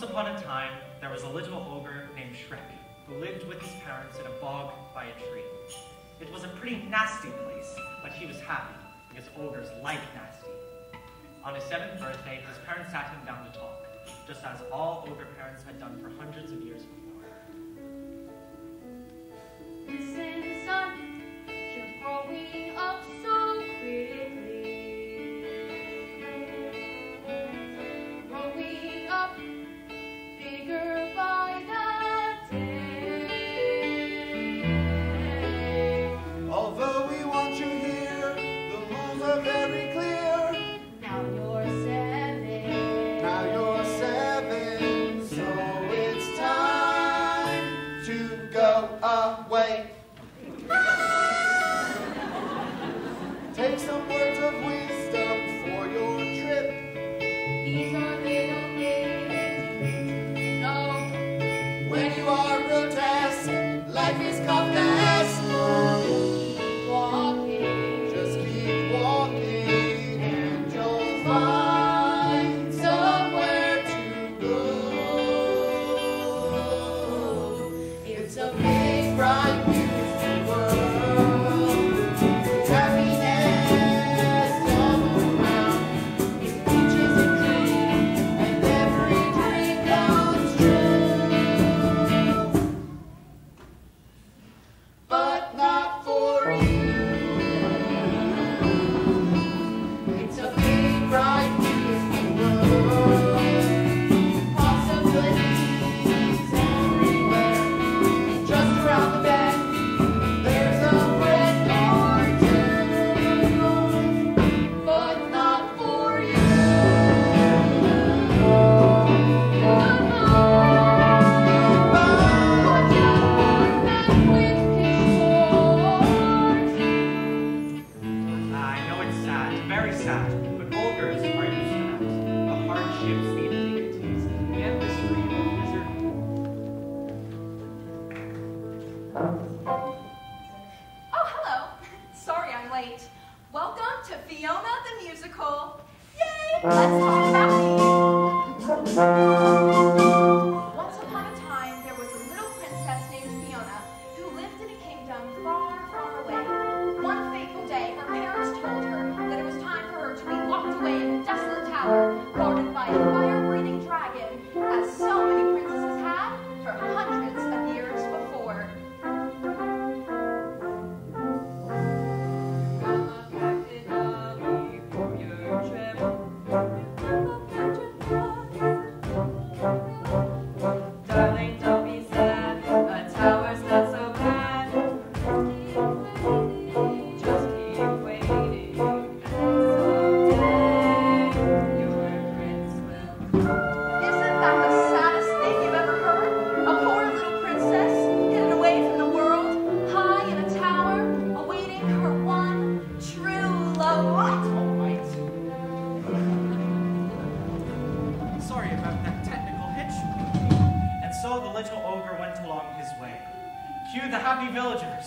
upon a time, there was a little ogre named Shrek, who lived with his parents in a bog by a tree. It was a pretty nasty place, but he was happy, because ogres like nasty. On his 7th birthday, his parents sat him down to talk, just as all ogre parents had done for hundreds of years before. Listen, son, you're growing up so quickly. Growing up bigger by the day. Although we want you here, the rules are very clear. Now you're 7. Now you're 7, so it's time to go away. Take some words of wisdom for your trip. These are little things you know. When you are grotesque, life is Kafkaesque. Keep walking. Just keep walking and you'll find somewhere to go. It's a big, bright, beautiful world. Happiness all around. It's peaches and cream, and every dream comes true. But not for you. It's a big, bright, beautiful world. Possibilities everywhere. Just around the bend, there's a brick or two. But not for you. I know it's sad, very sad, but ogres are used to that. The hardships the indignities, the endless freedom of misery. Oh, hello. Sorry I'm late. Welcome to Fiona the Musical. Yay! Let's talk about me. Once upon a time, there was a little princess named Fiona who lived in a kingdom far, far away. One fateful day, her parents told her that it was time for her to be locked away in a desolate tower guarded by a fire-breathing dragon, as so many princesses had for hundreds of years before. Darling, don't be sad. A tower's not so bad. Just keep waiting, and someday your prince will. Isn't that the saddest thing you've ever heard? A poor little princess, hidden away from the world, high in a tower, awaiting her one true love. All right. Sorry about that technical hitch. And so the little ogre went along his way. Cue the happy villagers.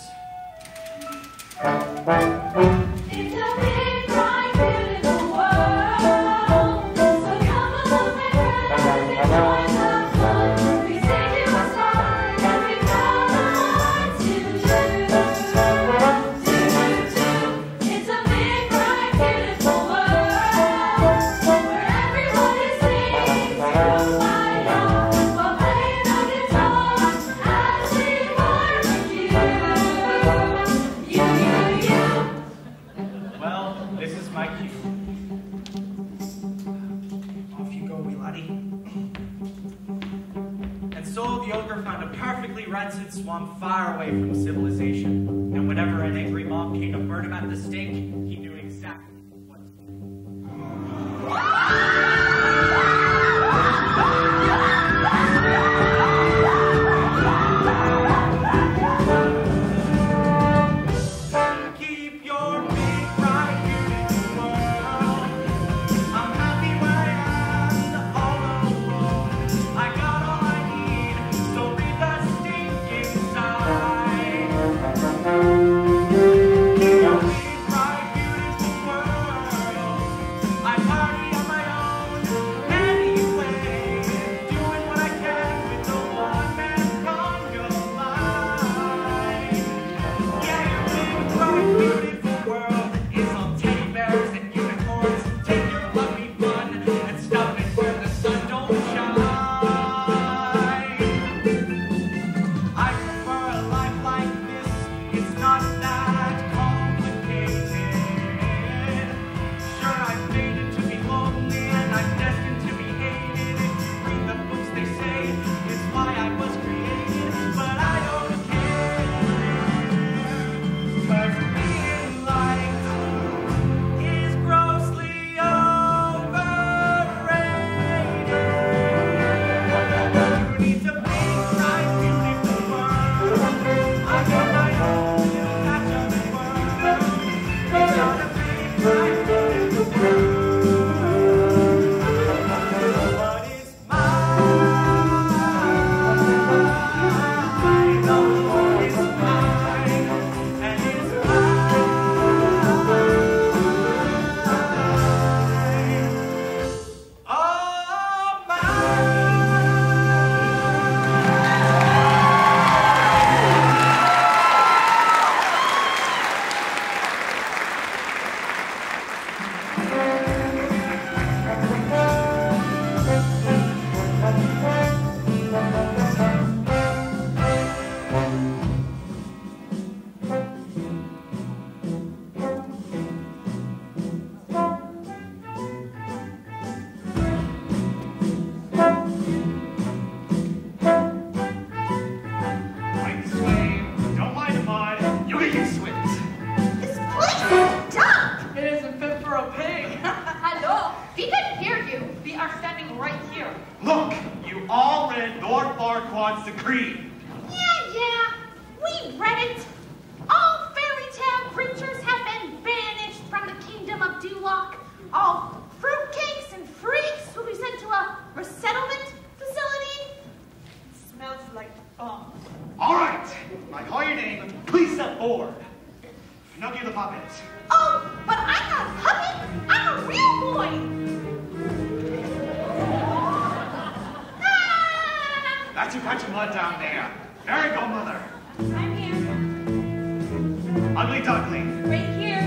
It's a big, bright, beautiful world. So come along, my friends, and join the fun. We sing you a song, and we tell the hearts to It's a big, bright, beautiful world where everybody sings my own while playing the guitar as we barbecue. You. Well, this is my cue. Off you go, wee laddie. And so the ogre found a perfectly rancid swamp far away from civilization. And whenever an angry mob came to burn him at the stake, he knew exactly what to do. Keep your big, bright, beautiful world. I'm happy where I am, all alone. I got all I need, so read the stinking sign. Keep your big, bright, beautiful Farquaad's decree. Yeah, we read it. All fairy tale creatures have been banished from the kingdom of Duloc. All fruitcakes and freaks will be sent to a resettlement facility. It smells like bomb. All right, I call your name. Please step forward. Pinocchio the puppet. Oh, but I'm not a puppet. I'm a real boy. That's your bunch of mud down there. There you go, mother. I'm here. Ugly duckling. Right here.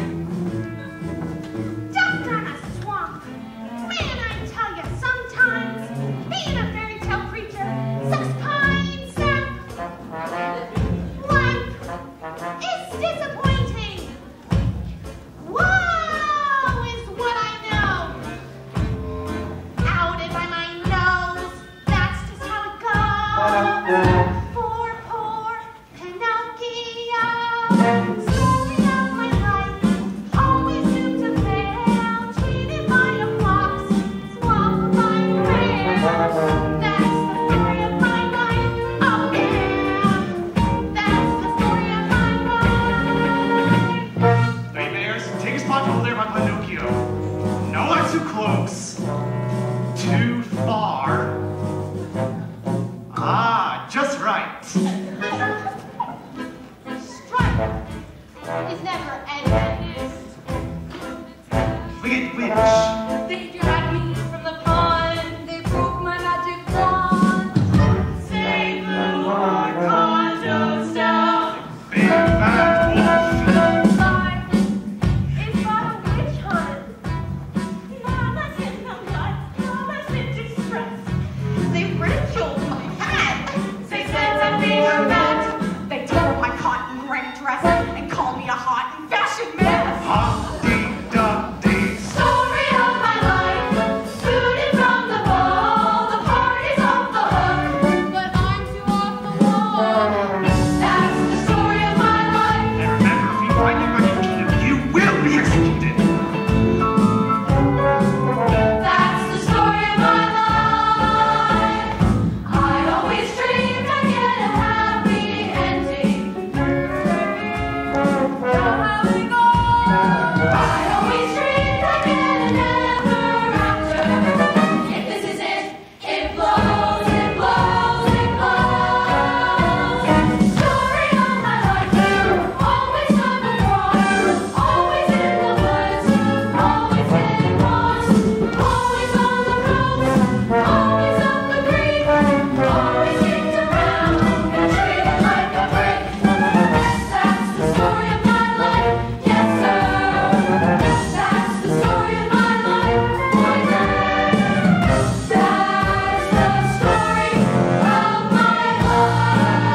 Ducked on a swamp. Man, I tell you, sometimes being a fairy tale creature sucks pine sap. Life is disappointing. Whoa is what I know. Out it by my nose. That's just how it goes. Poor, poor Pinocchio. Story of my life. Always doomed to fail. Cheated by a fox. Swallowed by a bear. That's the story of my life. Oh yeah. That's the story of my life. Three bears, take a spot over there by Pinocchio. No, that's too close. Too far. Ah, just right. Strife is never ending. Wicked witch. They dragged me from the pond. They broke my magic wand. They blew our condos down. Big bad wolf. Life is but a witch hunt. Mama's in the mud. Mama's in distress. They ridiculed my hat. They said I'd be her pet. They tore my cotton gray dress and called me a hot and fashion mess. Humpty Dumpty. Story of my life, booted from the ball, the party's off the hook, but I'm too off the wall. That's the story of my life. And remember, if you find your magic kingdom, you will be executed. That's the story of my life. I always dreamed I'd get a happy ending. Now how it goes? I always dreamed I'd get an ever after. If this is it, it blows, it blows, it blows. Story of my life. Always double cross, always in the woods, always getting lost, always on the coast, always up the creek, always kicked around and treated like a brick. That's the story of my life, yes sir. That's the story of my life, boy there. That's the story of my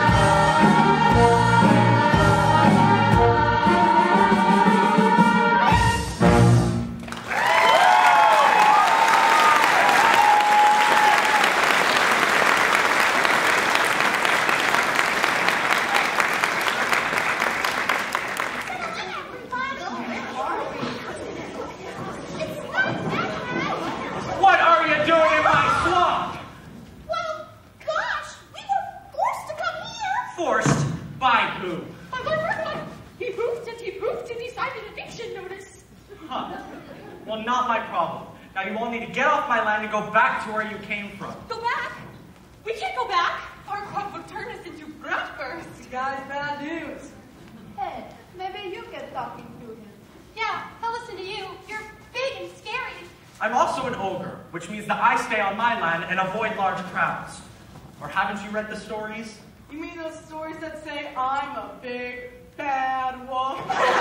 life. What are you doing in my swamp? Well, gosh, we were forced to come here. Forced by who? He pooped and he signed an eviction notice. Huh. Well, not my problem. Now you all need to get off my land and go back to where you came from. Go back. We can't go back. Our crop will turn us into bratwurst. Guys, bad news. Hey, maybe you get talking to him. Yeah, he'll listen to you. You're big and scary. I'm also an ogre, which means that I stay on my land and avoid large crowds. Or haven't you read the stories? You mean those stories that say I'm a big bad wolf?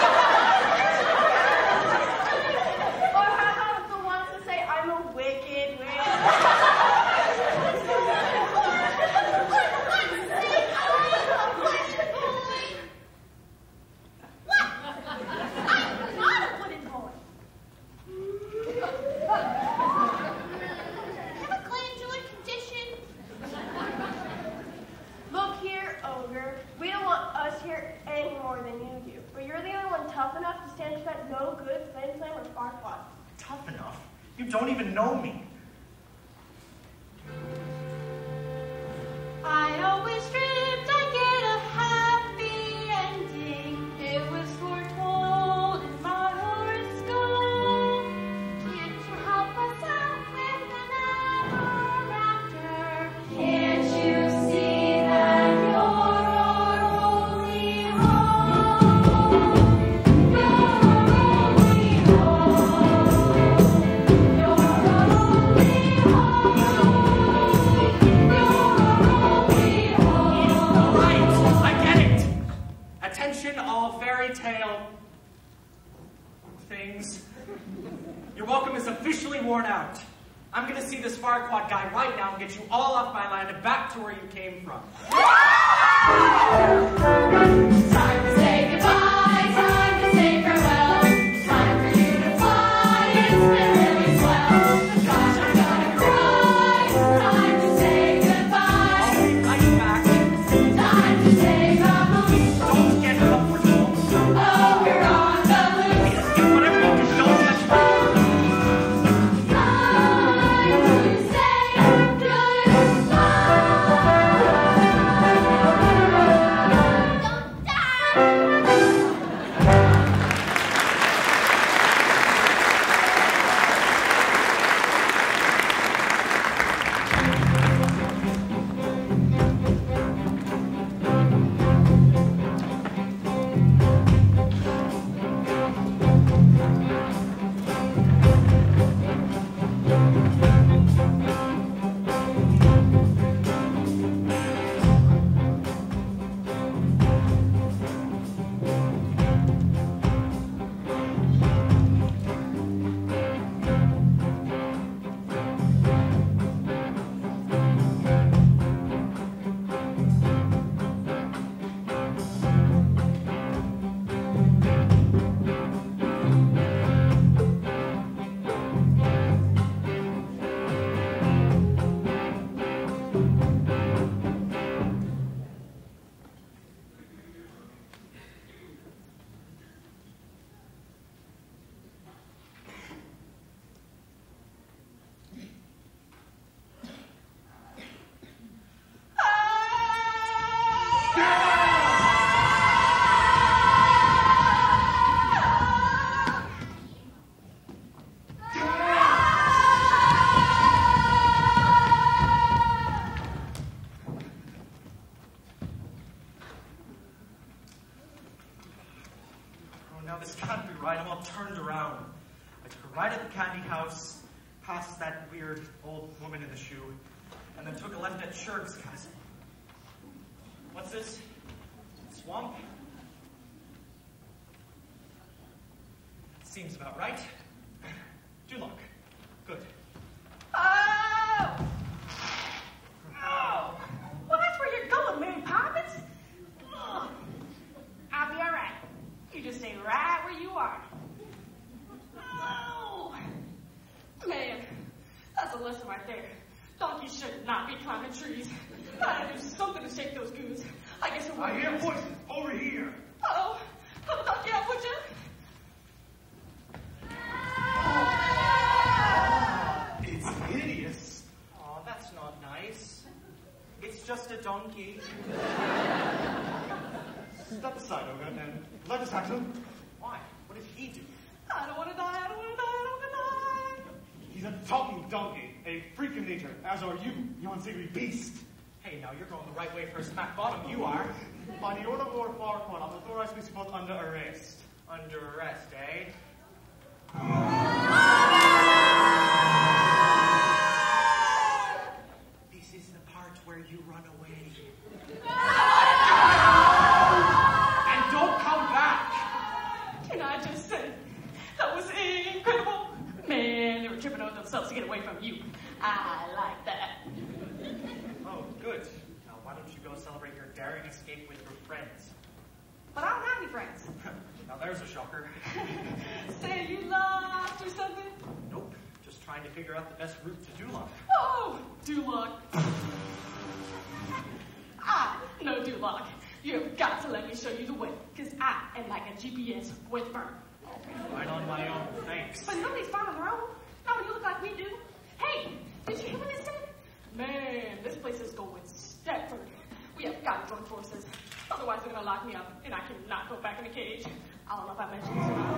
Or how about the ones that say I'm a wicked witch? What? I'm not a wooden boy. Have a glandular condition. Look here, ogre. We don't want us here any more than you do. But you're the only one tough enough to stand to that no good flame flame or Farquaad. Tough enough? You don't even know me. I always dreamed I'd get a happy ending. It was foretold in my horoscope. Can't you help us out with an ever after? Can't you see that you're our only hope? You're our only hope. You're our only hope. You're our only Right, I get it. Attention, all fairy tale things. Your welcome is officially worn out. I'm gonna see this Farquaad guy right now and get you all off my land and back to where you came from. Time to say goodbye, time to say farewell. Time for you to fly, it's been really swell. Gosh, I'm gonna cry. Time to say goodbye. I'll be right back. Time to say bye. Don't get comfortable. Oh, we're on the loose. Get whatever you can, don't touch me. Time to say goodbye. Don't die. Oh, now this can't be right. I'm all turned around. I took a ride at the candy house, past that weird old woman in the shoe, and then took a left at Sherg's castle. What's this? Swamp? Seems about right. Do look. Good. Oh! Oh! Well, that's where you're going, Mary Poppins. Oh. I'll be all right. You just stay right where you are. Oh! Man, that's a lesson right there. Donkeys should not be climbing trees. Gotta do something to shake those goons. I guess it will. I hear voices over here. Uh-oh. Come donkey out, would you? It's hideous. Aw, that's not nice. It's just a donkey. Step aside, Olga, and let us tackle him. Why? What did he do? I don't want to die. I don't want to die. I don't want to die. He's a talking donkey, a freak of nature, as are you, you unsavory beast. Hey, now you're going the right way for a smack bottom. You are. By the order of Lord Farquaad, I'm authorized to be both under arrest. Under arrest, eh? This is the part where you run away. And don't come back! Can I just say, that was incredible. Man, they were tripping over themselves to get away from you. I like that. Oh, good. Now, why don't you go celebrate your daring escape with your friends? But I don't have any friends. Now, there's a shocker. Say you lost or something? Nope. Just trying to figure out the best route to Duloc. Oh, Duloc. I know Duloc. You've got to let me show you the way, because I am like a GPS with burn. Right on my own. Thanks. But nobody's found on their own. Not when you look like we do. Hey, did you hear what they said? Man, this place is going Bedford. We have got to join forces. Otherwise, they're going to lock me up, and I cannot go back in the cage. I don't know if I mentioned this or not.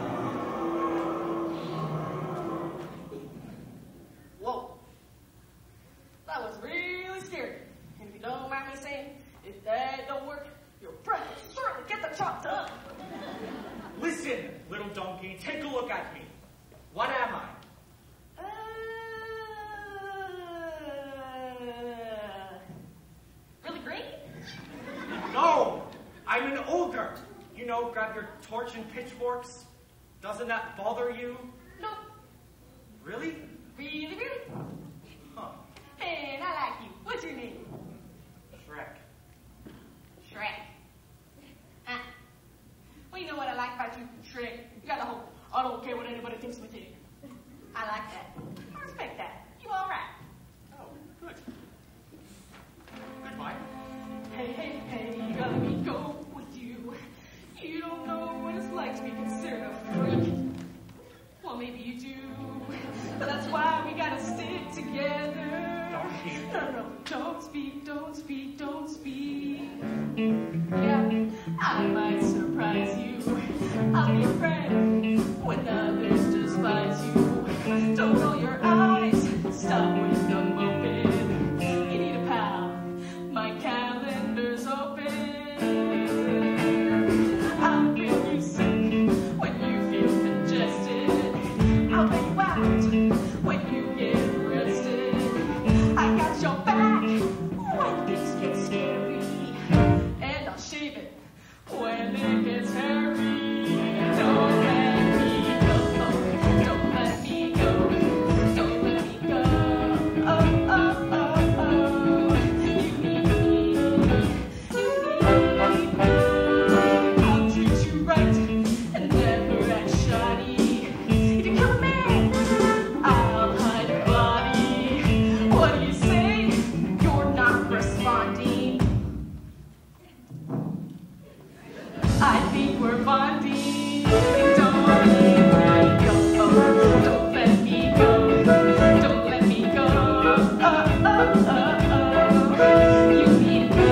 Whoa. That was really scary. And if you don't mind me saying, if that don't work, your breath will certainly get the job done. Listen, little donkey, take a look at me. What am I? Really green? No, I'm an ogre. You know, grab your torch and pitchforks. Doesn't that bother you? Nope. Really? Really, really? Huh. And I like you. What's your name? Shrek. Shrek. Well, you know what I like about you, Shrek? You got the whole, I don't care what anybody thinks of me. I like that. I respect that. You all right? Oh, good. Goodbye. Hey, you gotta let me go with you. You don't know what it's like to be considered a freak. Well, maybe you do. But that's why we gotta stick together. Donkey. No, don't speak. Yeah, I might surprise you. I'll be a friend when others despise you. Don't roll your eyes, stop with them open. You need a pal, my calendar's open. I'll feel you sick when you feel congested. I'll lay you out when you get arrested. I got your back when things get scary. And I'll shave it when it gets hairy. Don't let me go. Don't let me go. Don't let me go. Oh. You need me. I'll treat you right and never act shoddy. If you kill a man, I'll hide your body. What do you say? You're not responding. I think we're bonding. Don't let me go. Don't let me go. Don't let me go. You need me.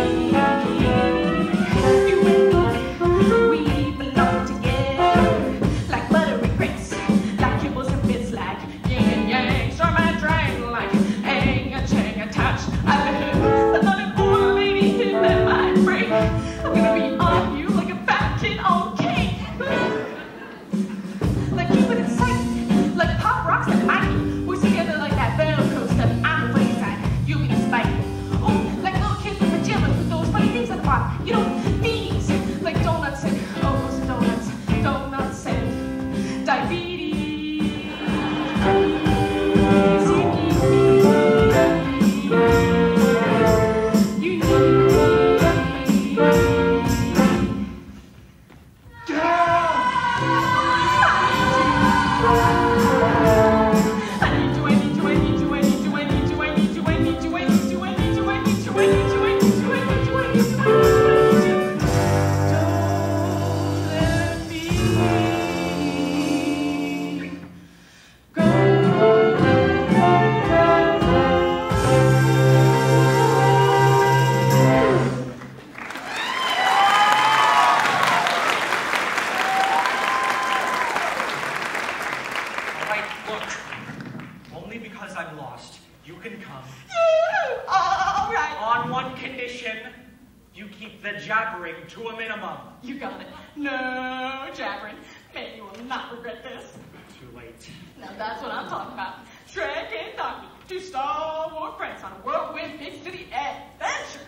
You and me, we belong together. Like buttery grapes, like kibbles and bits, like yin and yang. Storm and drang, like ang and chang attached. I've been another poor lady hit that might break. I'm gonna be on you like a fat kid on cake. Like keep it in sight, like pop rocks and Mikey. We're together like that Velcro stuff. I'm the funny side, you be the spike. Oh, like little kids in pajamas with those funny things at the bottom. You know, beanies, like donuts and almost donuts and diabetes. You need me. All right, look. Only because I'm lost, you can come. All right. On one condition, you keep the jabbering to a minimum. You got it. No jabbering. Man, you will not regret this. Too late. Now that's what I'm talking about. Shrek and Donkey, two stalwart friends on a whirlwind big city adventure.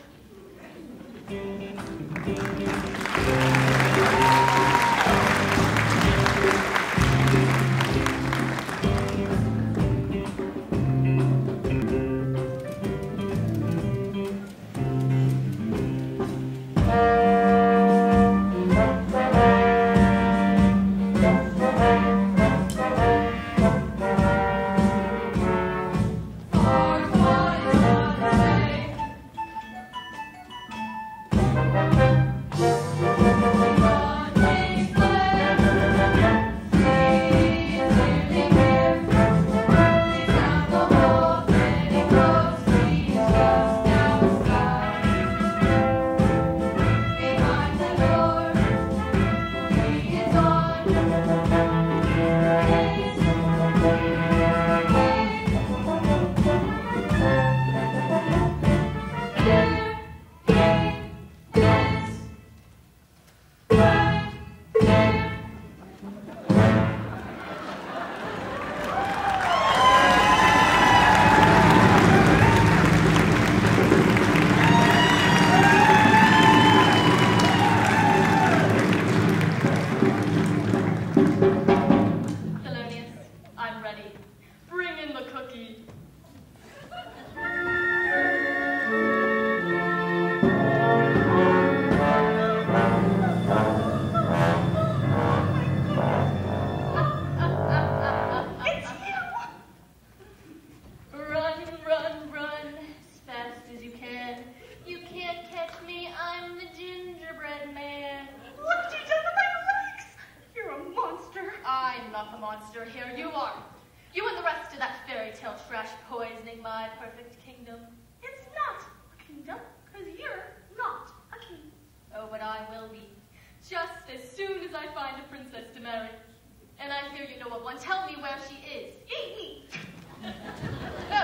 monster, here you are. You and the rest of that fairy tale trash poisoning my perfect kingdom. It's not a kingdom, because you're not a king. Oh, but I will be. Just as soon as I find a princess to marry. And I hear you know of one. Tell me where she is. Eat me. No.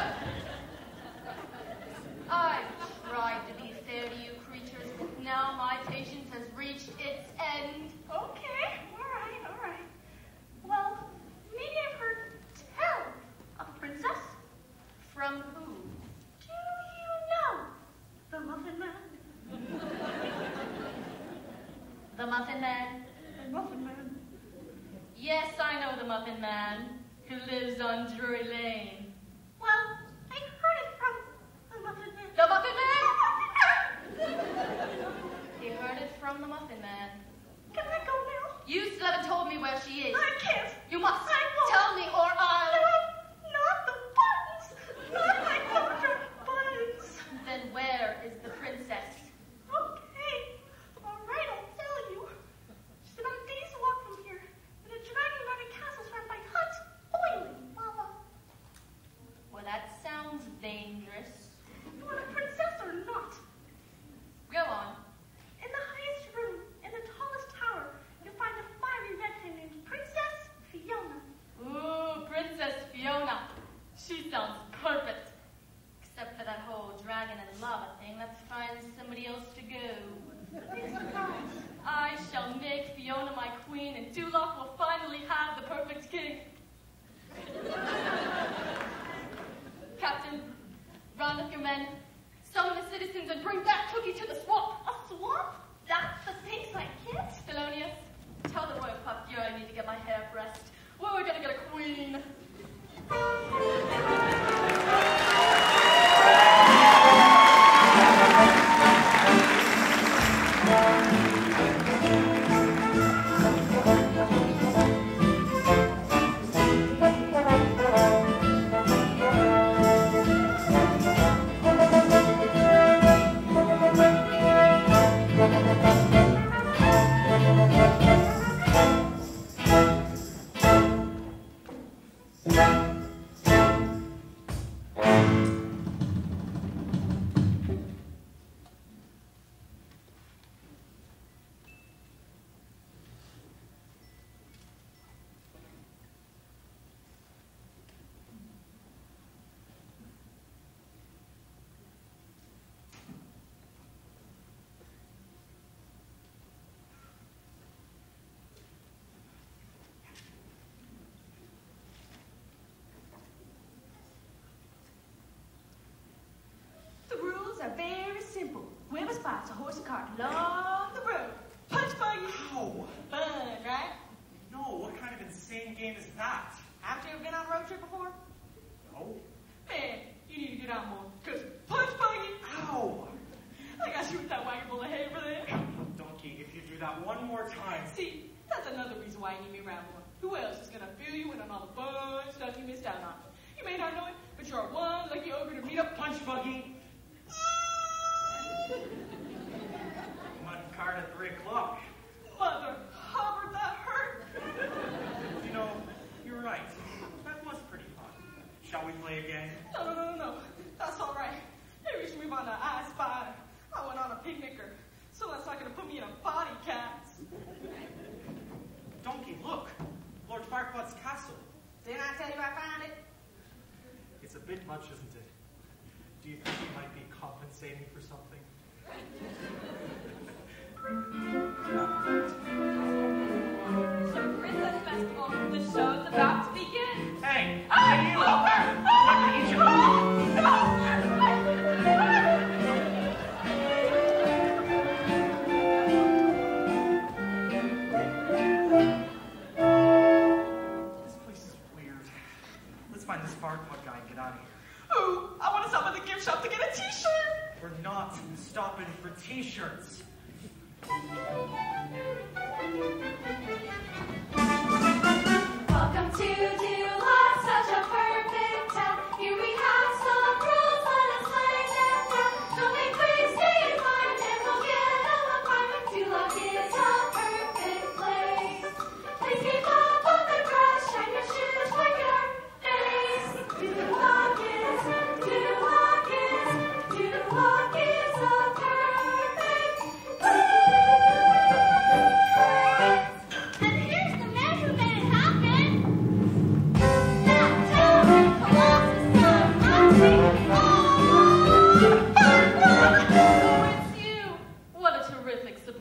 I've tried to be fair to you creatures, but now my patience has reached its end. Okay, all right. Well, maybe I've heard tell of a princess. From who? Do you know the Muffin Man? The Muffin Man? The Muffin Man. Yes, I know the Muffin Man, who lives on Drury Lane. Well, I heard it from the Muffin Man. The Muffin Man? He heard it from the Muffin Man. Can I go now? You still haven't told me where she is. I can't. You must. I won't. Tell me or I'll... No, not the buttons. Not my culture buttons. Then where is the princess? Okay. All right, I'll tell you. She's about a day's walk from here, in a dragon-guarded castle surrounded by hot, boiling lava. Well, that sounds dangerous. You want a princess or not? Go on. In the highest room, in the tallest tower, you'll find a fiery red thing named Princess Fiona. Ooh, Princess Fiona. She sounds perfect. Except for that whole dragon and lava thing, let's find somebody else to go. Big surprise. I shall make Fiona my queen, and Duloc will finally have the perfect king. Captain, round up your men, summon the citizens, and bring back Cookie to the swamp. A swamp? That's the things I get? Thelonious, tell the royal coiffure I need to get my hair pressed. We're gonna get a queen. The rules are very simple. Whoever spots a horse and cart along the road, punch buggy. Ow! Fun, right? No, what kind of insane game is that? After you've been on a road trip before? No. Man, you need to get out more. Cause punch buggy. Ow! I got you with that wagon full of hay over there. Donkey, if you do that one more time. See, that's another reason why you need me around more. Who else is gonna fill you in on all the fun stuff you missed out on? You may not know it, but you're one lucky ogre to meet up Punch buggy. Mud cart at 3 o'clock. Mother Hubbard, that hurt. You know, you're right. That was pretty fun. Shall we play again? No. That's all right. Maybe we should move on to I Spy. I went on a picnicker, so that's not gonna put me in a body cast. Donkey, look. Lord Farquaad's castle. Didn't I tell you I found it? It's a bit much, isn't it? Do you think he might be compensating for something? So, Princess Festival, the show's about to begin. Hey! Hey, you! Let me eat your This place is weird. Let's find this Farquaad guy and get out of here. Ooh, I want to stop at the gift shop to get a t-shirt. We're not stopping for t-shirts. Welcome to Duloc, such a perfect town. Here we have some rules, let us lay them down. Don't make quick, stay in line, and we'll get a requirement. Duloc is a perfect place. Please keep up on the grass, shine your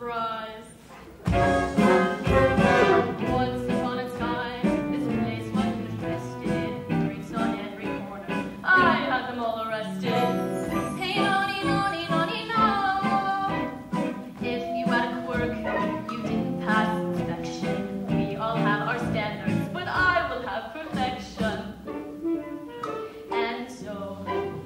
surprise. Once upon a time, this place was infested. Freaks on every corner. I had them all arrested. Hey, nonny, nonny, nonny, no. If you had a quirk, you didn't pass inspection. We all have our standards, but I will have perfection. And so.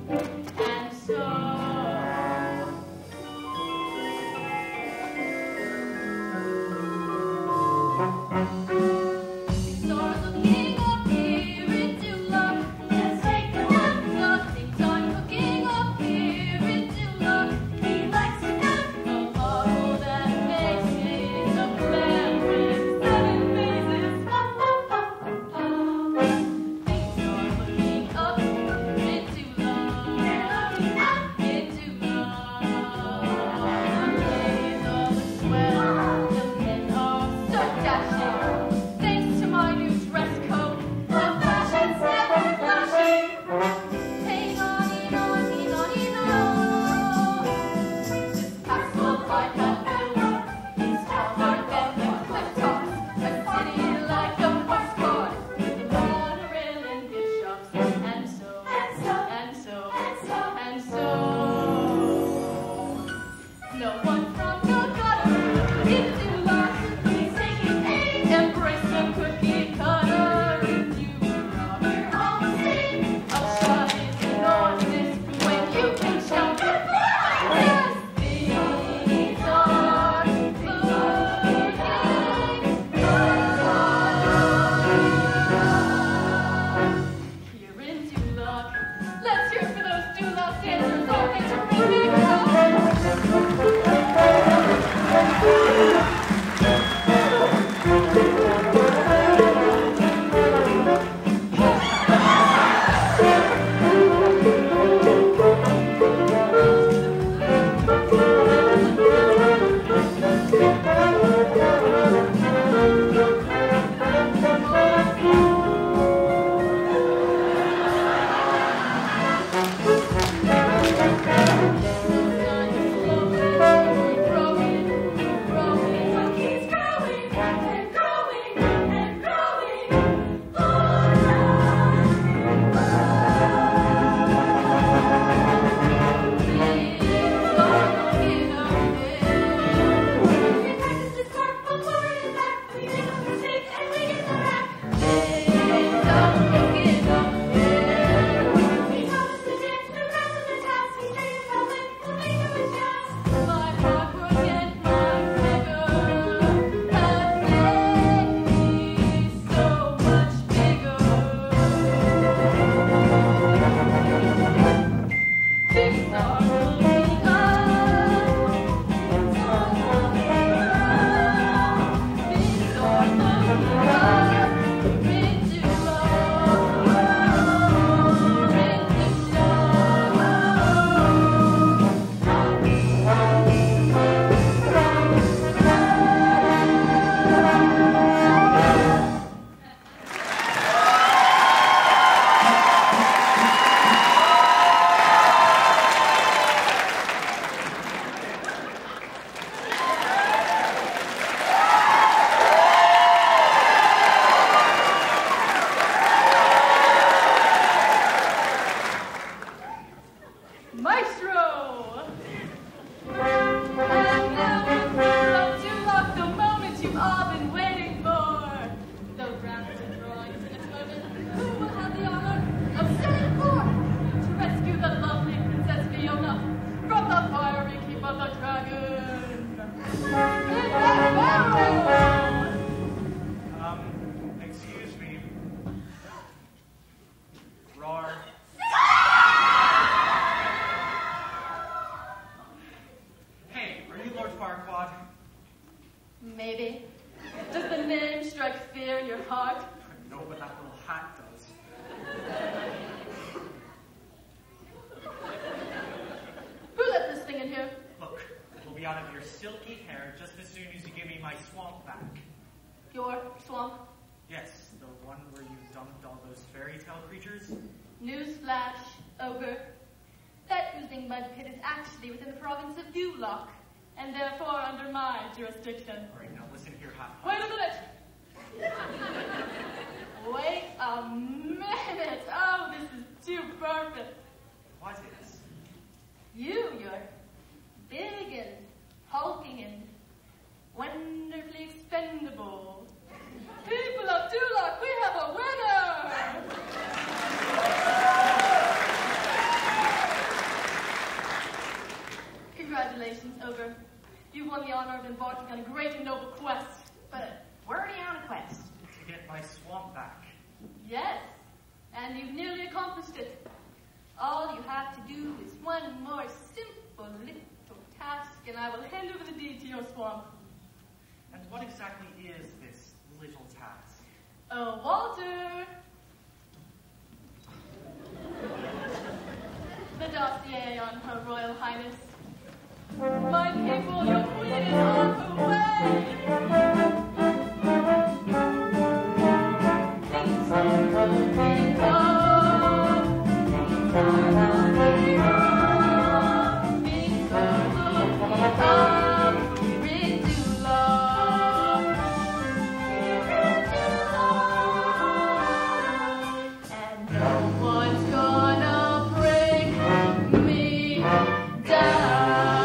Stars looking up here into love. Let's take a look. Nothing's on cooking up here into love. He likes to cut a bottle that makes it a plan with 7 phases. Pa, pa, pa, pa, pa. Things are looking up into love. They're looking up into love. The ladies all look swell. The men are so dashing. Thanks to my new dress code, the fashion's never flashing. Hey, nonny, nonny, nonny, no. This castle I have built is taller than the cliff tops. A city like a postcard with a monorail and gift shops. And so, and so, and so. No one from the gutter into love. He's taking aim. Embrace the cookie cutter. You rock your own thing. I'll shut it enormous when you can shout it. Yes, things are looking here in Duloc. Let's hear for those Duloc dancers all intervening. Maestro! And now from Duloc, the moment you've all been waiting for. The rounds and drawings in a moment. Who will have the honor of standing forth to rescue the lovely Princess Fiona from the fiery keep of the dragon? In that barrel! Excuse me. Roar. Hey, are you Lord Farquaad? Maybe. Does the name strike fear in your heart? No, but that little hat does. Who let this thing in here? Look, it will be out of your silky hair just as soon as you give me my swamp back. Your swamp? Yes, the one where you dumped all those fairy tale creatures. Newsflash, ogre. That oozing mud pit is actually within the province of Duloc, and therefore under my jurisdiction. All right, now listen here, Hot Wait a minute! Wait a minute! Oh, this is too perfect. What is? You're big and hulking and wonderfully expendable. People of Duloc, we have a winner! Congratulations, Ogre. You won the honor of embarking on a great and noble quest. But where are you on a quest? To get my swamp back. Yes, and you've nearly accomplished it. All you have to do is one more simple little task, and I will hand over the deed to your swamp. And what exactly is this little task? Oh, Walter! The dossier on Her Royal Highness. My people, your queen is on her way! Things are looking up. Things are looking up. Things are looking up. We're in Duloc. We're in Duloc. And no one's gonna break me down.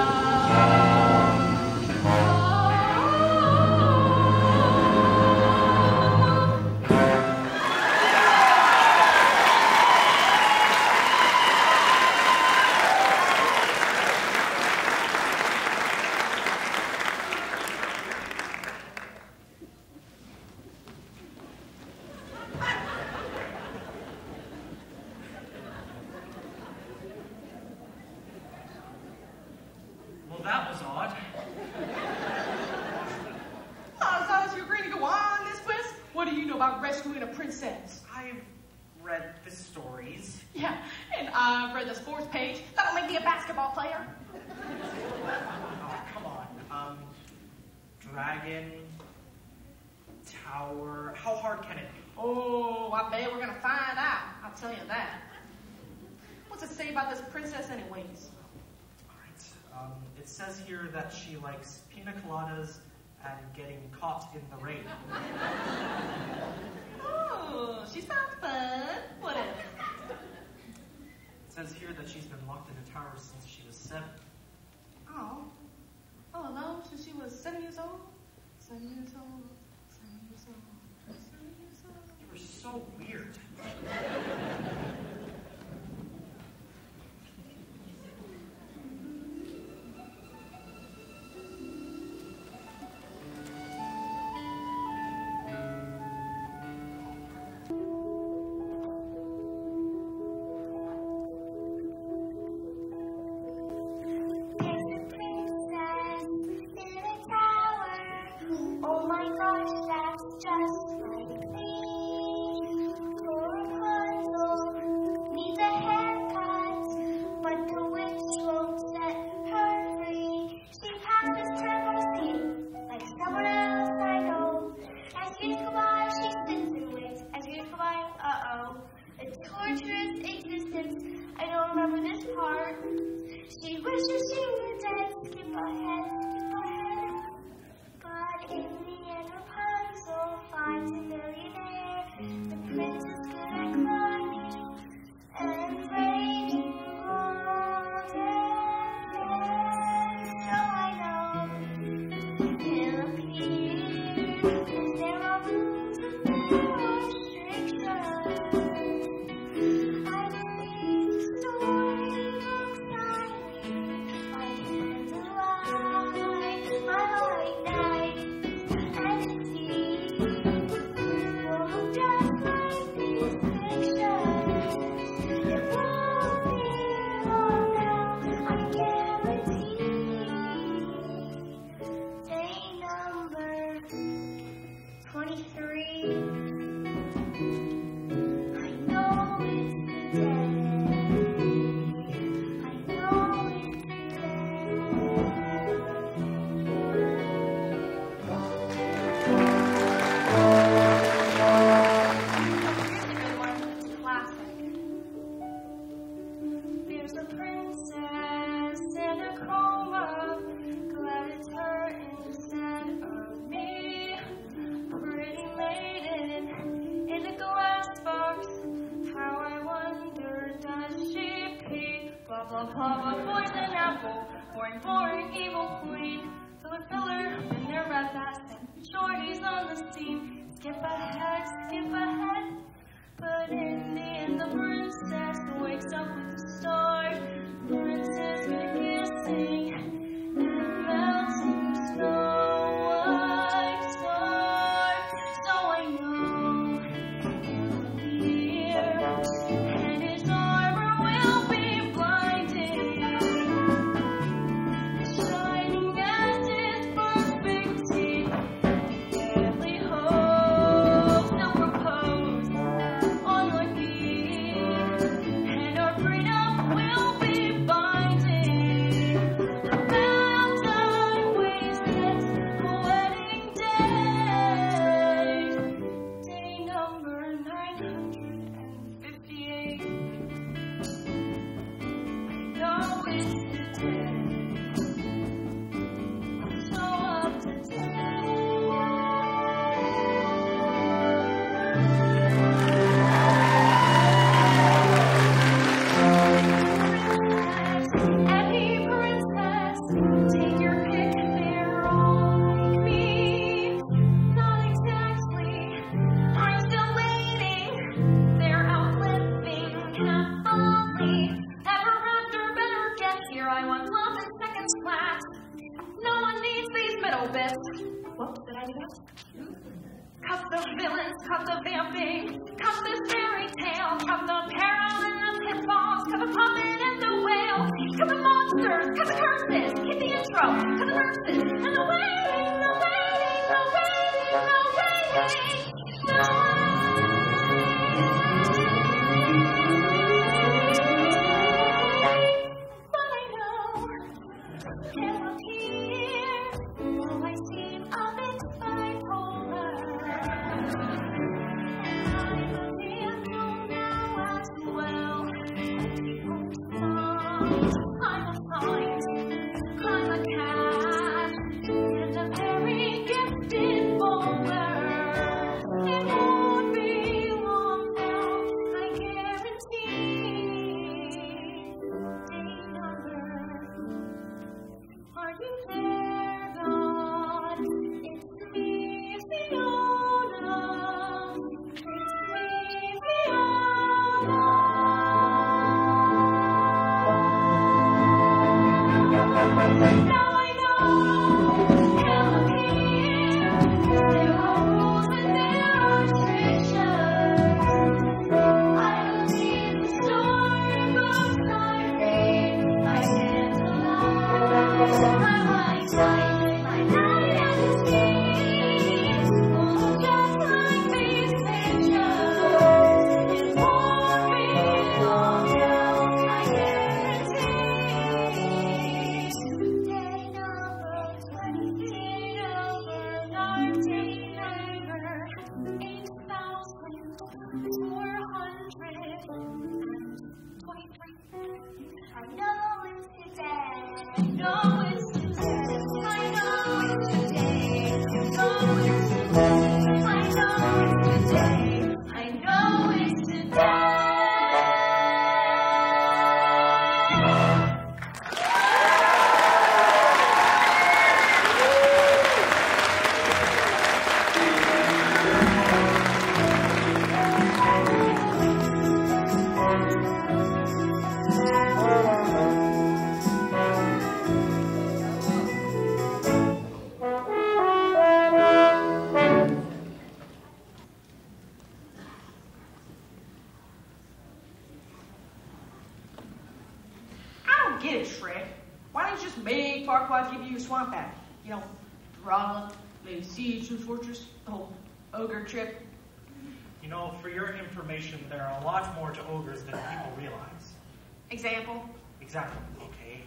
Well, that was odd. So you're agreeing to go on this quest? What do you know about rescuing a princess? I've read the stories. Yeah, and I've read the sports page. That'll make me a basketball player. Oh, come on. Dragon, tower. How hard can it be? Oh, I bet we're gonna find out. I'll tell you that. What's it say about this princess anyways? All right. It says here that she likes pina coladas and getting caught in the rain. Oh, she sounds fun. What else? It says here that she's been locked in a tower since she was 7. Oh. Oh, no, since she was 7 years old? 7 years old. 7 years old. 7 years old. You were so weird. There's a princess in a tower. Oh my gosh, that's just like me. I'll pop a poison apple, boring, boring, evil queen. Fill a filler in their red bats and shorties on the scene. Skip ahead. But in the end, the princess wakes up with the stars. The princess gonna kissing and melting snow white star. So I know he'll be here, and his armor will be blinding, shining as his perfect teeth. Deadly hopes he'll propose on my knee, and our freedom will be binding. The Valentine wasted wedding day, day number 958. I know it's the day I'm so up to date. Any princess, take your pick, they're all like me. Not exactly, I'm still waiting. They're outliving happily. Ever after, better get here. I want love in seconds flat. No one needs these middle bits. Whoops, did I do that? Cut the villains, cut the vamping, cut this fairy tale, cut the peril and the pitfalls, cut the puppet and the whale, cut the monsters, cut the curses, hit the intro, cut the verses, and the waiting, the waiting, the waiting, the waiting, But I know he'll appear, though I seem a bit bipolar. I'm a fight, I'm a cat, and a very gifted bowler. It won't be long now, I guarantee. Day number, are you there, God? It's me, Fiona. It's me, Fiona. Now I know he'll appear. There are rules and there are traditions. I believe the story books I read. I can't allow my time, my night and the seas. Oh, just like these pictures. It won't be long now, I guarantee. Day number 20, day number 19, number 8,423. I know it's today. I know it's today. I know it's today. I know it's today. I know it's today. I know it's today. I don't get it, Shrek. Why don't you just make Farquaad give you a swamp back? You know, Drama, maybe siege the fortress, the whole ogre trip. You know, for your information, there are a lot more to ogres than people realize. Example, Exactly. Okay.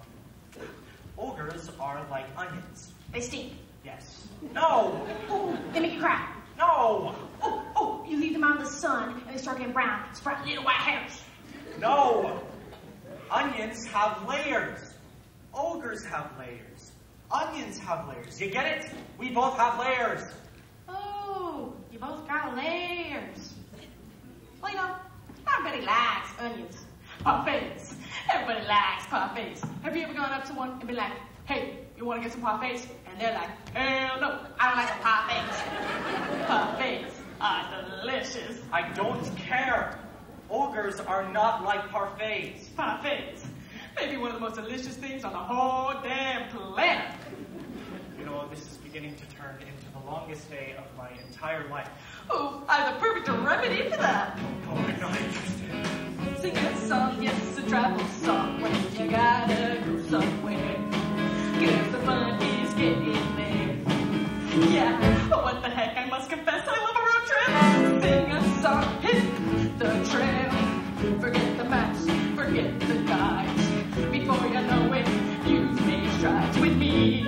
Ogres are like onions. they stink. Yes. No. Ooh, they make you cry. No. Oh, you leave them out in the sun and they start getting brown, sprout little white hairs. No. Onions have layers. Ogres have layers. Onions have layers. You get it? We both have layers. Oh, you both got layers. Well, you know, everybody likes onions. Puppets. Everybody likes parfaits. Have you ever gone up to one and been like, hey, you want to get some parfaits? And they're like, hell no, I don't like the parfaits. Parfaits are delicious. I don't care. Ogres are not like parfaits. Parfaits. Maybe one of the most delicious things on the whole damn planet. You know, this is beginning to turn into the longest day of my entire life. Oh, I have the perfect remedy for that. Oh, I'm not interested. Sing a song, yes, a travel song when you gotta go somewhere. 'Cause the fun is getting there. Yeah, what the heck, I must confess I love a road trip. Sing a song, hit the trail. Forget the maps, forget the guides. Before you know it, you've made strides with me.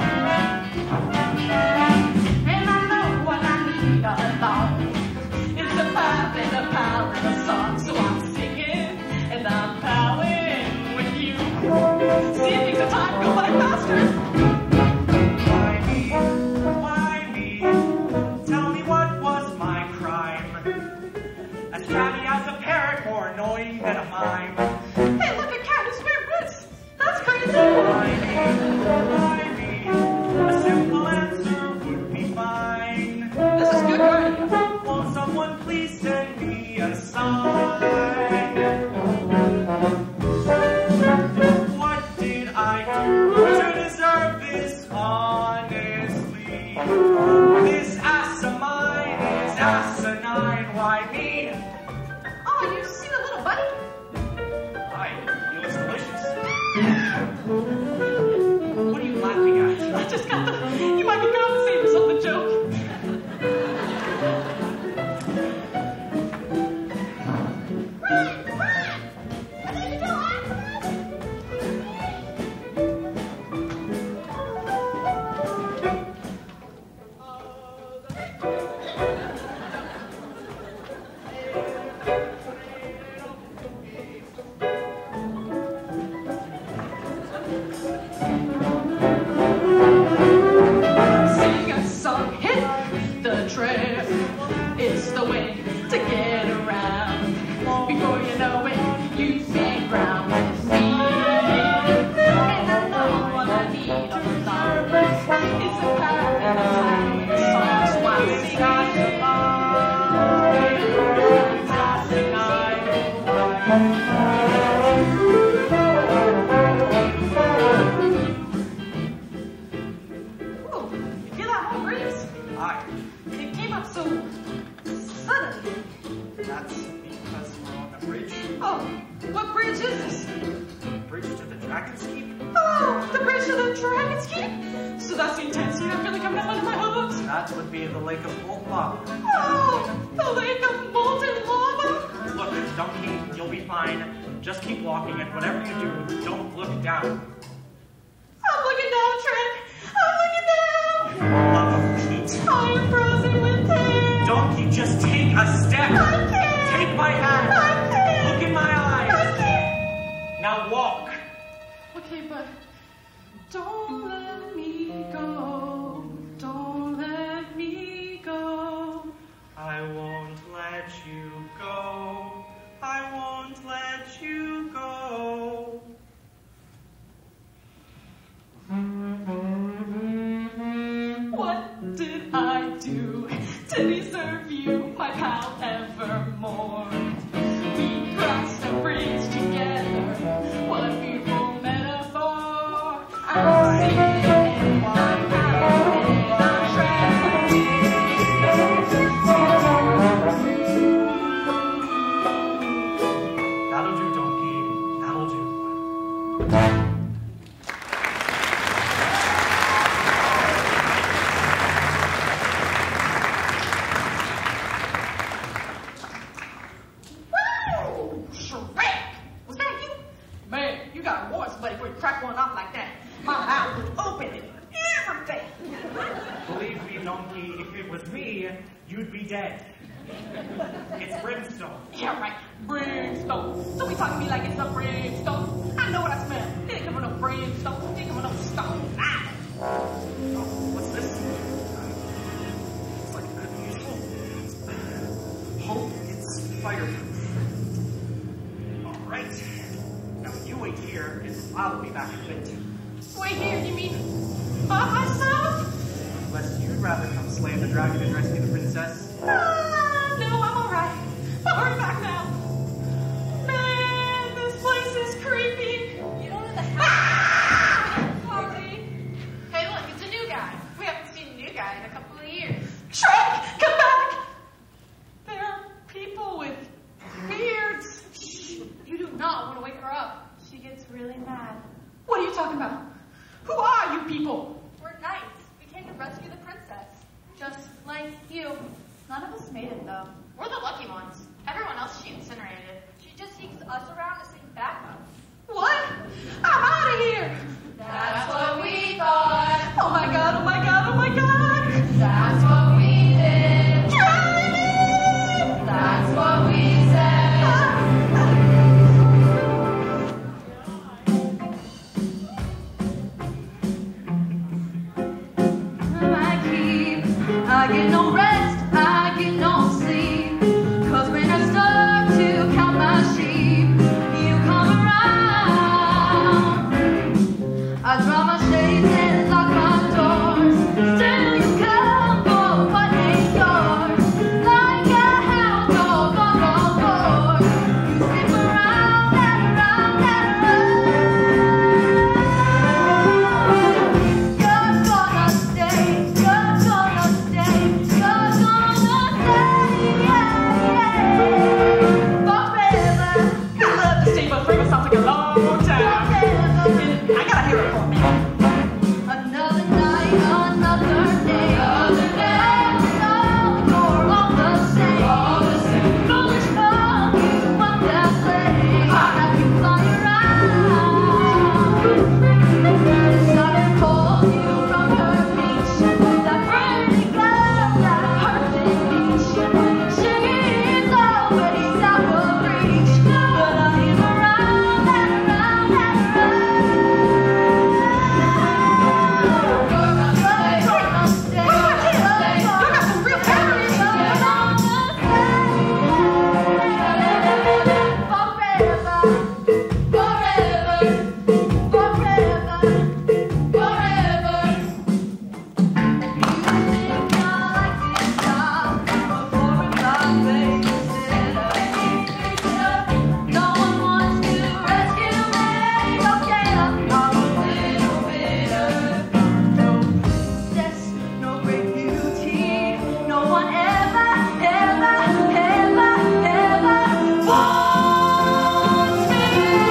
And I know what I need alone. It's the vibe and the power of the song. So I'm singing and I'm powering with you. See if things of time go by faster. Why me? Tell me what was my crime? As chatty as a parrot, more annoying than a mime. Hey, look, a cat who's wearing boots. That's crazy. Why me? A simple answer would be fine. This is good radio. Won't someone please send me a sign? What did I do to deserve this honestly? This ass of mine is asinine. Why me? Oh, you see the little buddy? Hi, he looks delicious. What are you laughing at? I just got the, you might be compensating for the joke. Sing a song, hit the trail. It's the way to get around. Before you know it, you've made ground with me. And I know what I need on the line. It's the power and the time of the song. So I sing Ooh, you feel that whole breeze? Hi, It came up so suddenly. that's because we're on the bridge. Oh, what bridge is this? Bridge to the Dragon's Keep. Oh, the bridge to the Dragon's Keep? So that's the intensity I'm feeling coming up under my hooves? That would be the Lake of Molten Lava. Oh, the lake of molten lava? Look, Donkey, you'll be fine. Just keep walking, and whatever you do, don't look down. I'm looking down, Shrek. I'm looking down. Love of Pete. I am frozen with pain. Donkey, just take a step. I can't. Take my hand. I can't. Look in my eyes. I can't. Now walk. Okay, but don't let me go. Don't let me go. I won't let you go. I won't let you go. What did I do to deserve you, my pal, evermore? We crossed a bridge together. What a beautiful metaphor. I'm singing and I'm out and I'm That'll do, Donkey. That'll do. Wow! Shrek! Was that you? Man, you got a warrant somebody before you crack one off like that. My mouth was open and everything. Believe me, Donkey, if it was me, you'd be dead. It's brimstone. Yeah, right. Brimstone. Don't be talking to me like it's a brimstone. I know what I smell. It ain't coming from no brimstone. It ain't coming from no stone. Ah. Oh, what's this? It's like unusual. Hope it's fireproof. All right. Now you I will be back in a bit. Wait here, you mean by myself? Unless you'd rather come slay the dragon and rescue the princess. No, I'm alright. I'll hurry back now. Man, this place is creepy. You don't know the house. Sorry. Hey, look, it's a new guy. We haven't seen a new guy in a couple of years. Shrek, come back! There are people with beards. Shh, you do not want to wake her up. She gets really mad. What are you talking about? Who are you people? We're knights. We came to rescue the princess. Just like you. None of us made it, though. We're the lucky ones. Everyone else she incinerated. She just seeks us around to sing backup. What? I'm out of here! That's what we thought. Oh my god, oh my god, oh my god! That's what we did. Dragon! That's what we said. I get no rest, I get no sleep. 'Cause when I start to count my sheep, you come around. I draw my shades and lock my doors. Still you come for what ain't yours. Like a hound dog on all fours. You slip around and around and around. You're gonna stay, you're gonna stay, you're gonna stay, forever, I love to stay, but forever sounds like a long time. forever. I gotta hear it for a minute. Another night, another day. You're all the same. Foolish monkeys, what they're playing. Have you fly around? Sucker calls you from her beach. That pretty girl that hurts in beach. She's always out of reach, but I am around and around and around. You're gonna stay, you're gonna stay, you're gonna stay. I got some real batteries. No great beauty, no one ever, ever, ever, ever wants me.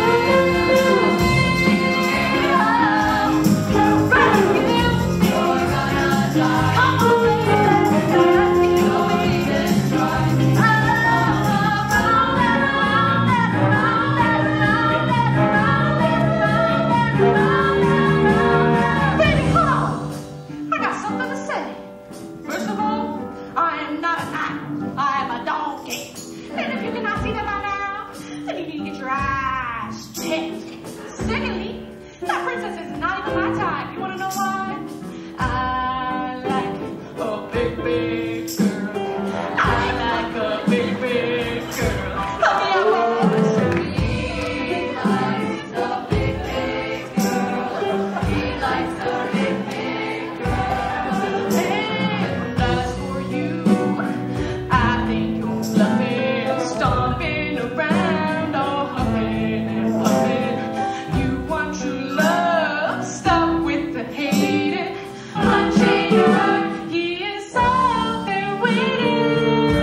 Rescue, you're gonna die. Come on, baby, you'll even try. Around and around and around and around and around and around and around. Baby, hold on. I got something to say. First of all, I am not a knight. I am a donkey. And if you cannot see that by now, then you need to get your eyes checked. Secondly, that princess is not even my type. You want to know why? I like a big, big girl. I like a big, big girl. Help me out, boys. He likes a big, big girl. He likes a big, big girl. And as for you, I think you're bluffing, stomping around, all huffing and puffing. You want true love? Stop with the hating. Punching your heart, he is out there waiting.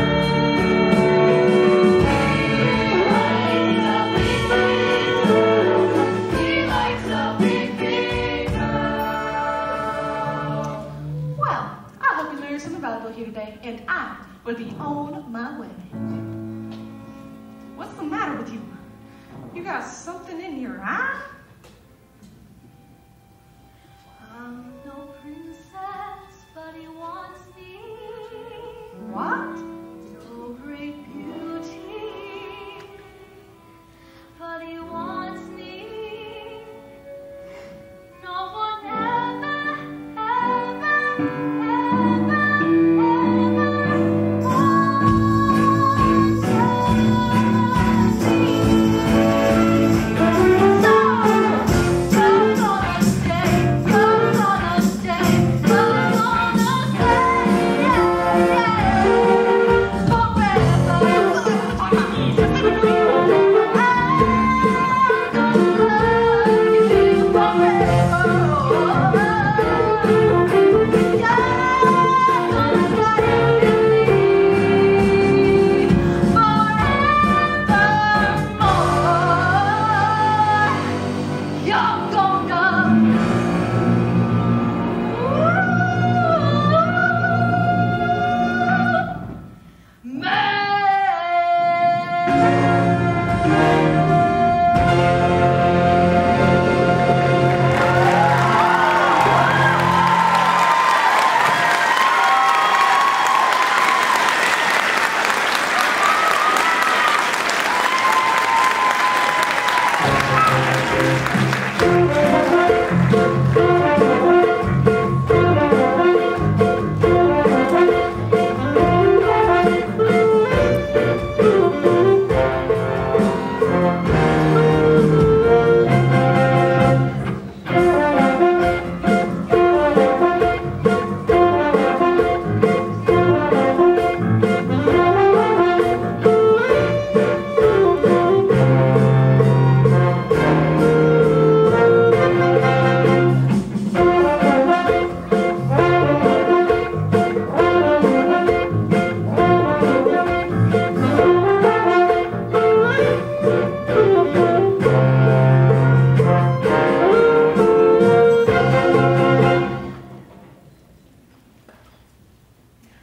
He likes a big, big girl. Well, I hope you learned something valuable here today, and I will be on my way. What's the matter with you? You got something in your eye? I'm no princess, but he wants me. What? No great beauty, but he wants me. No one ever, ever, ever, ever wants me. So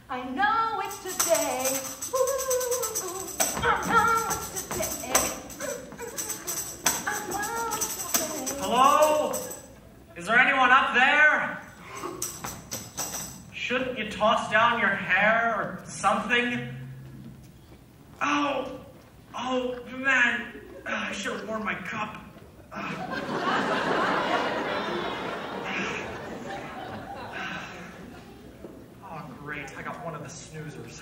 I know it's today. Ooh, I know it's today. I know it's today. Hello? Is there anyone up there? Shouldn't you toss down your hair or something? Oh, man. I should have worn my cup. Oh, great. I got one of the snoozers.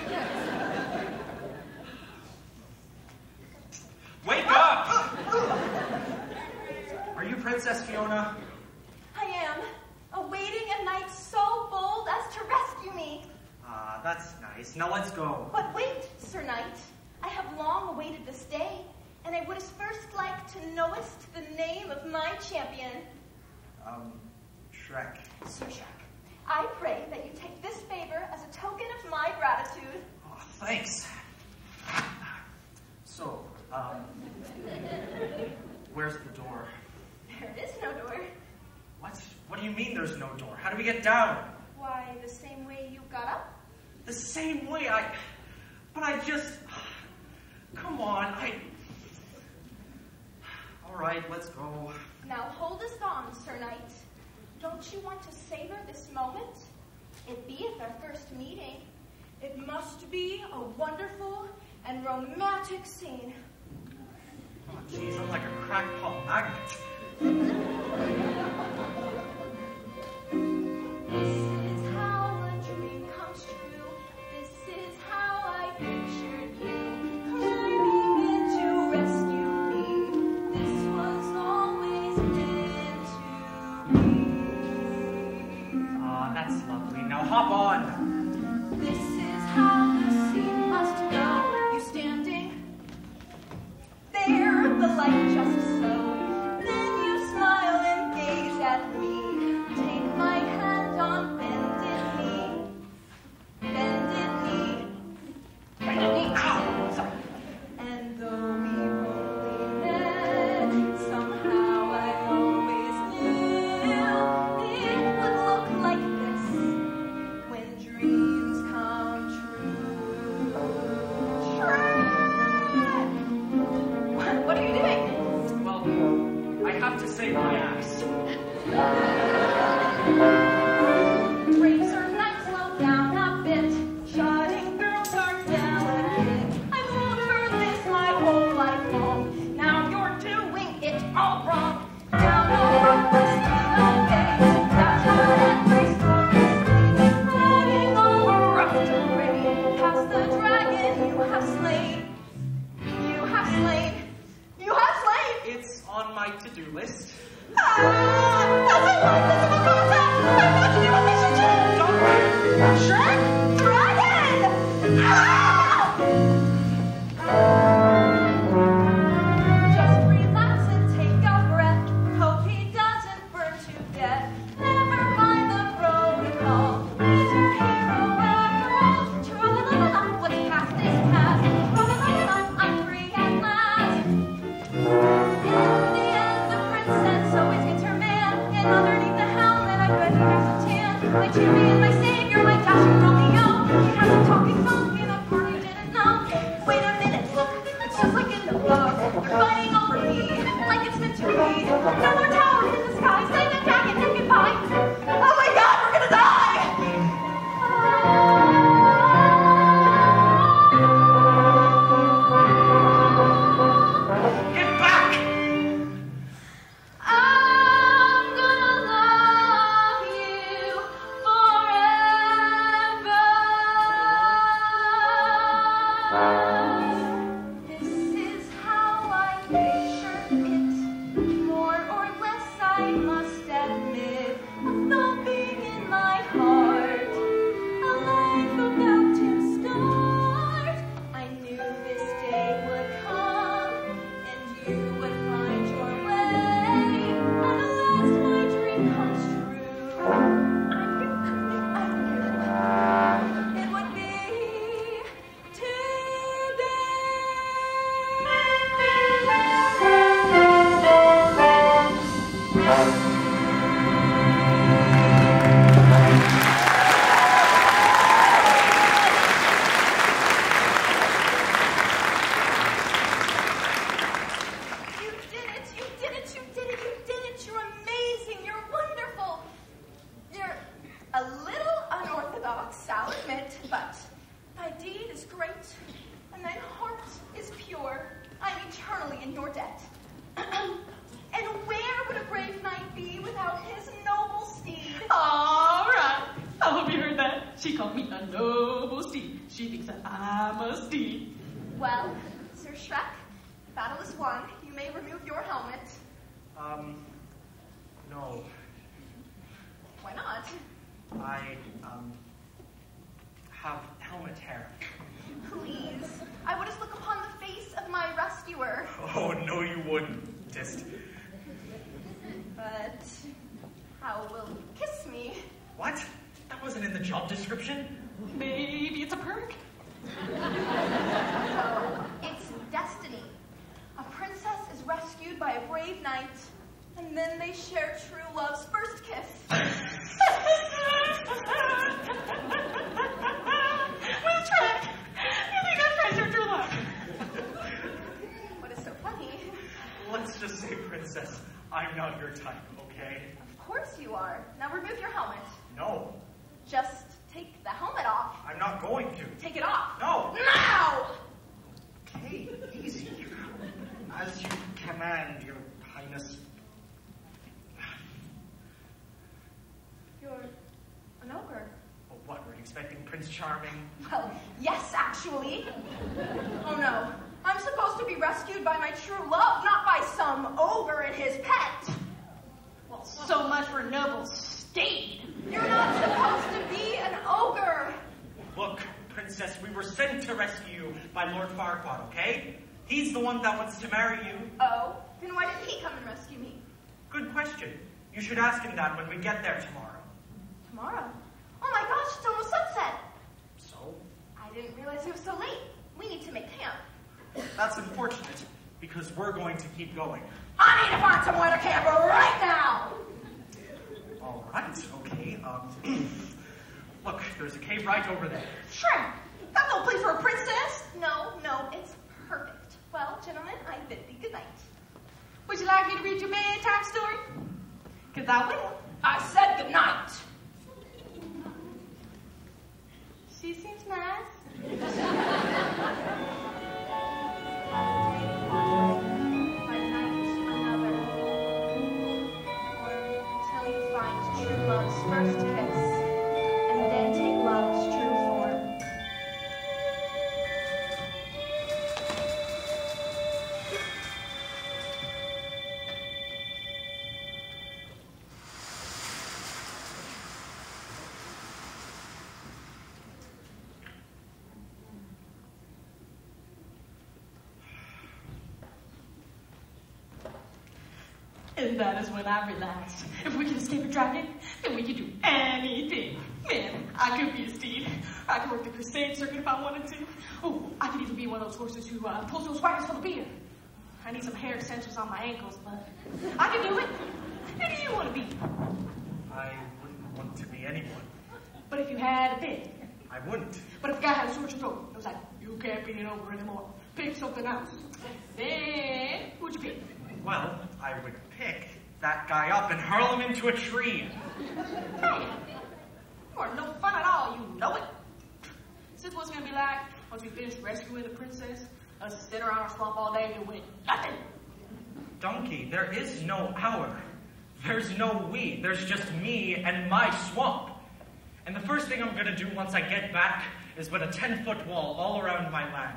Wake up! Are you Princess Fiona? I am, awaiting a knight so bold as to rescue me. Ah, that's nice. Now let's go. But wait, Sir Knight, I have long awaited this day, and I would first like to knowest the name of my champion. Shrek. Sir Shrek, I pray that you take this favor as a token of my gratitude. Oh, thanks. So, where's the door? There is no door. What? What do you mean there's no door? How do we get down? Why, the same way you got up? The same way but I just, come on, all right, let's go. Now hold us on, Sir Knight. Don't you want to savor this moment? It beeth our first meeting. It must be a wonderful and romantic scene. Oh, jeez, I'm like a crackpot magnet. This is how a dream comes true. This is how I pictured you climbing in to rescue me. This was always meant to be. Ah, that's lovely. Now hop on. This is how the scene must go. You standing there, the light just so. Then you smile and gaze at me. Take my hand on bended knee. Bended knee. Bended knee. Ow! Sorry. And though we've only met, somehow I always knew it would look like this when dreams come true. Shrek! What are you doing? Well, looks, I'll admit, but thy deed is great, and thine heart is pure. I am eternally in your debt. And where would a brave knight be without his noble steed? All right. I hope you heard that. She called me a noble steed. She thinks that I'm a steed. Well, Sir Shrek, the battle is won. You may remove your helmet. No. Why not? I, have helmet hair. Please, I would just look upon the face of my rescuer. Oh, no you wouldn't. Just... But how will you kiss me? What? That wasn't in the job description. Maybe it's a perk. So, it's destiny. A princess is rescued by a brave knight, and then they share true love's first kiss. Well, Shrek, you think our friends are true love? What is so funny? Let's just say, Princess, I'm not your type, okay? Of course you are. Now remove your helmet. No, Just take the helmet off. I'm not going to. Take it off. No! Now! Okay, easy. As you command, your highness. You're an ogre. Well, what, were you expecting Prince Charming? Well, yes, actually. Oh no. I'm supposed to be rescued by my true love, not by some ogre and his pet. Well, so much for noble steed. You're not supposed to be an ogre. Look, Princess, we were sent to rescue you by Lord Farquaad, okay? He's the one that wants to marry you. Oh? Then why didn't he come and rescue me? Good question. You should ask him that when we get there tomorrow. Tomorrow? Oh my gosh, it's almost sunset. So? I didn't realize it was so late. We need to make camp. That's unfortunate, because we're going to keep going. I need to find somewhere to camp right now. All right, okay. Look, there's a cave right over there. Shrek, that's no place for a princess. No, it's perfect. Well, gentlemen, I bid thee good night. Would you like me to read your bedtime story? Because I will. I said good night. She seems nice. By night, another. Or until you find true love's first kiss, and then take love's true form. And that is when I realized if we can escape a dragon, then we can do anything. Man, I could be a steed. I could work the crusade circuit if I wanted to. Oh, I could even be one of those horses who pulls those wagons for the beer. I need some hair extensions on my ankles, but I can do it. Who do you want to be? I wouldn't want to be anyone. But if you had a pick. I wouldn't. But if a guy had a sword to throw, it was like, you can't be an ogre anymore. Pick something else. Then, who'd you pick? Well, I would pick that guy up and hurl him into a tree. Hey, you are no fun at all, you know it. This is what's gonna be like once we finish rescuing the princess. Us sit around our swamp all day and win nothing. Donkey, there is no hour. There's no we. There's just me and my swamp. And the first thing I'm gonna do once I get back is put a 10-foot wall all around my land.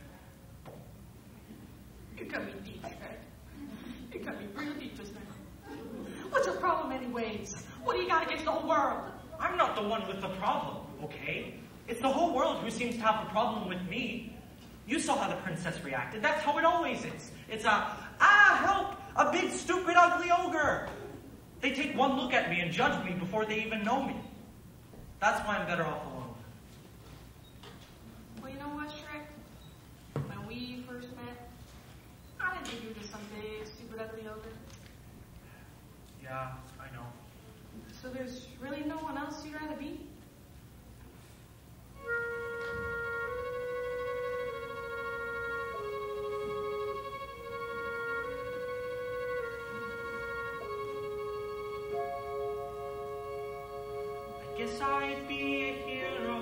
You cut me deep, Shrek. You cut me real deep just now. What's your problem anyways? What do you got against the whole world? I'm not the one with the problem, okay? It's the whole world who seems to have a problem with me. You saw how the princess reacted. That's how it always is. It's help! A big, stupid, ugly ogre! They take one look at me and judge me before they even know me. That's why I'm better off alone. Well, you know what, Shrek? When we first met, I didn't think you were just some big, stupid, ugly ogre. Yeah, I know. So there's really no one else you'd rather be? I guess I'd be a hero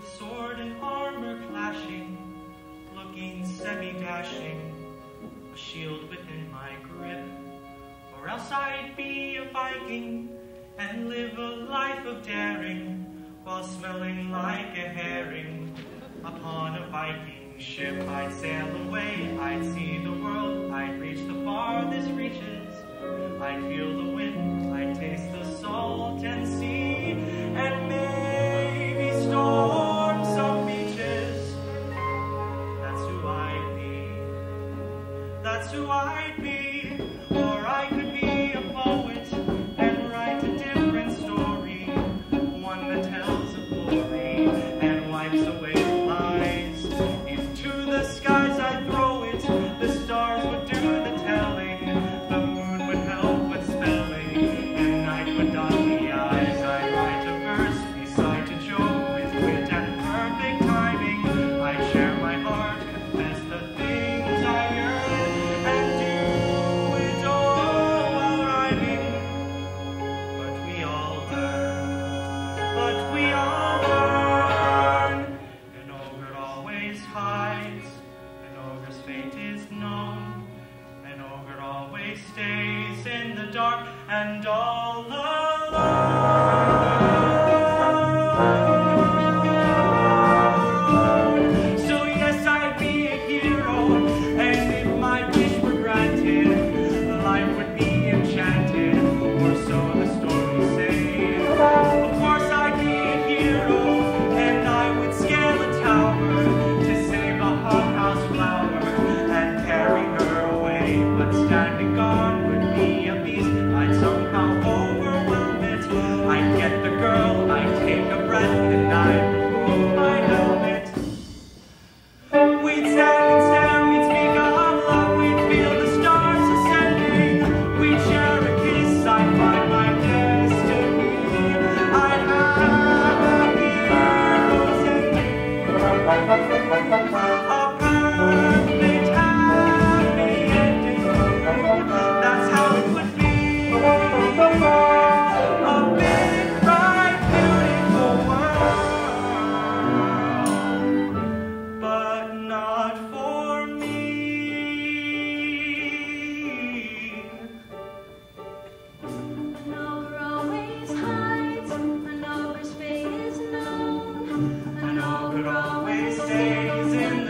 with sword and armor clashing, looking semi-dashing, a shield within my grip. Or else I'd be a Viking and live a life of daring, while smelling like a herring upon a Viking ship. I'd sail away, I'd see the world, I'd reach the farthest reaches, I'd feel the wind, I'd taste the salt and sea, and maybe storm some beaches. That's who I'd be. That's who I'd be. Or I could be a poet and write a different story, one that tells of glory and wipes away the lies. Into the skies I'd throw it, the stars would do the telling, the moon would help with spelling, and night would dot the eyes. I'd write a verse, recite a joke with wit and perfect timing. I'd share my heart, confess the things I yearn, and do it all while rhyming. But we all learn, An ogre always hides, an ogre's fate is known, an ogre always stays in the dark and all alone. So yes, I'd be a hero, and if my wish were granted, life would be enchanted, or so the stories say. Of course I'd be a hero, and I would scale a tower to save a hothouse flower and carry her away. But standing guard would be a beast, I'd somehow overwhelm it. I'd get the girl, I'd take a breath, and I'd remove my helmet. We'd stand and stare, we'd speak of love, we'd feel the stars ascending, we'd share a kiss, I'd find my destiny, I'd have a hero's ending, a perfect happy ending. That's how it would be, a big, bright, beautiful world, but not for me. An ogre always hides, an ogre's fate is known. An ogre always stays in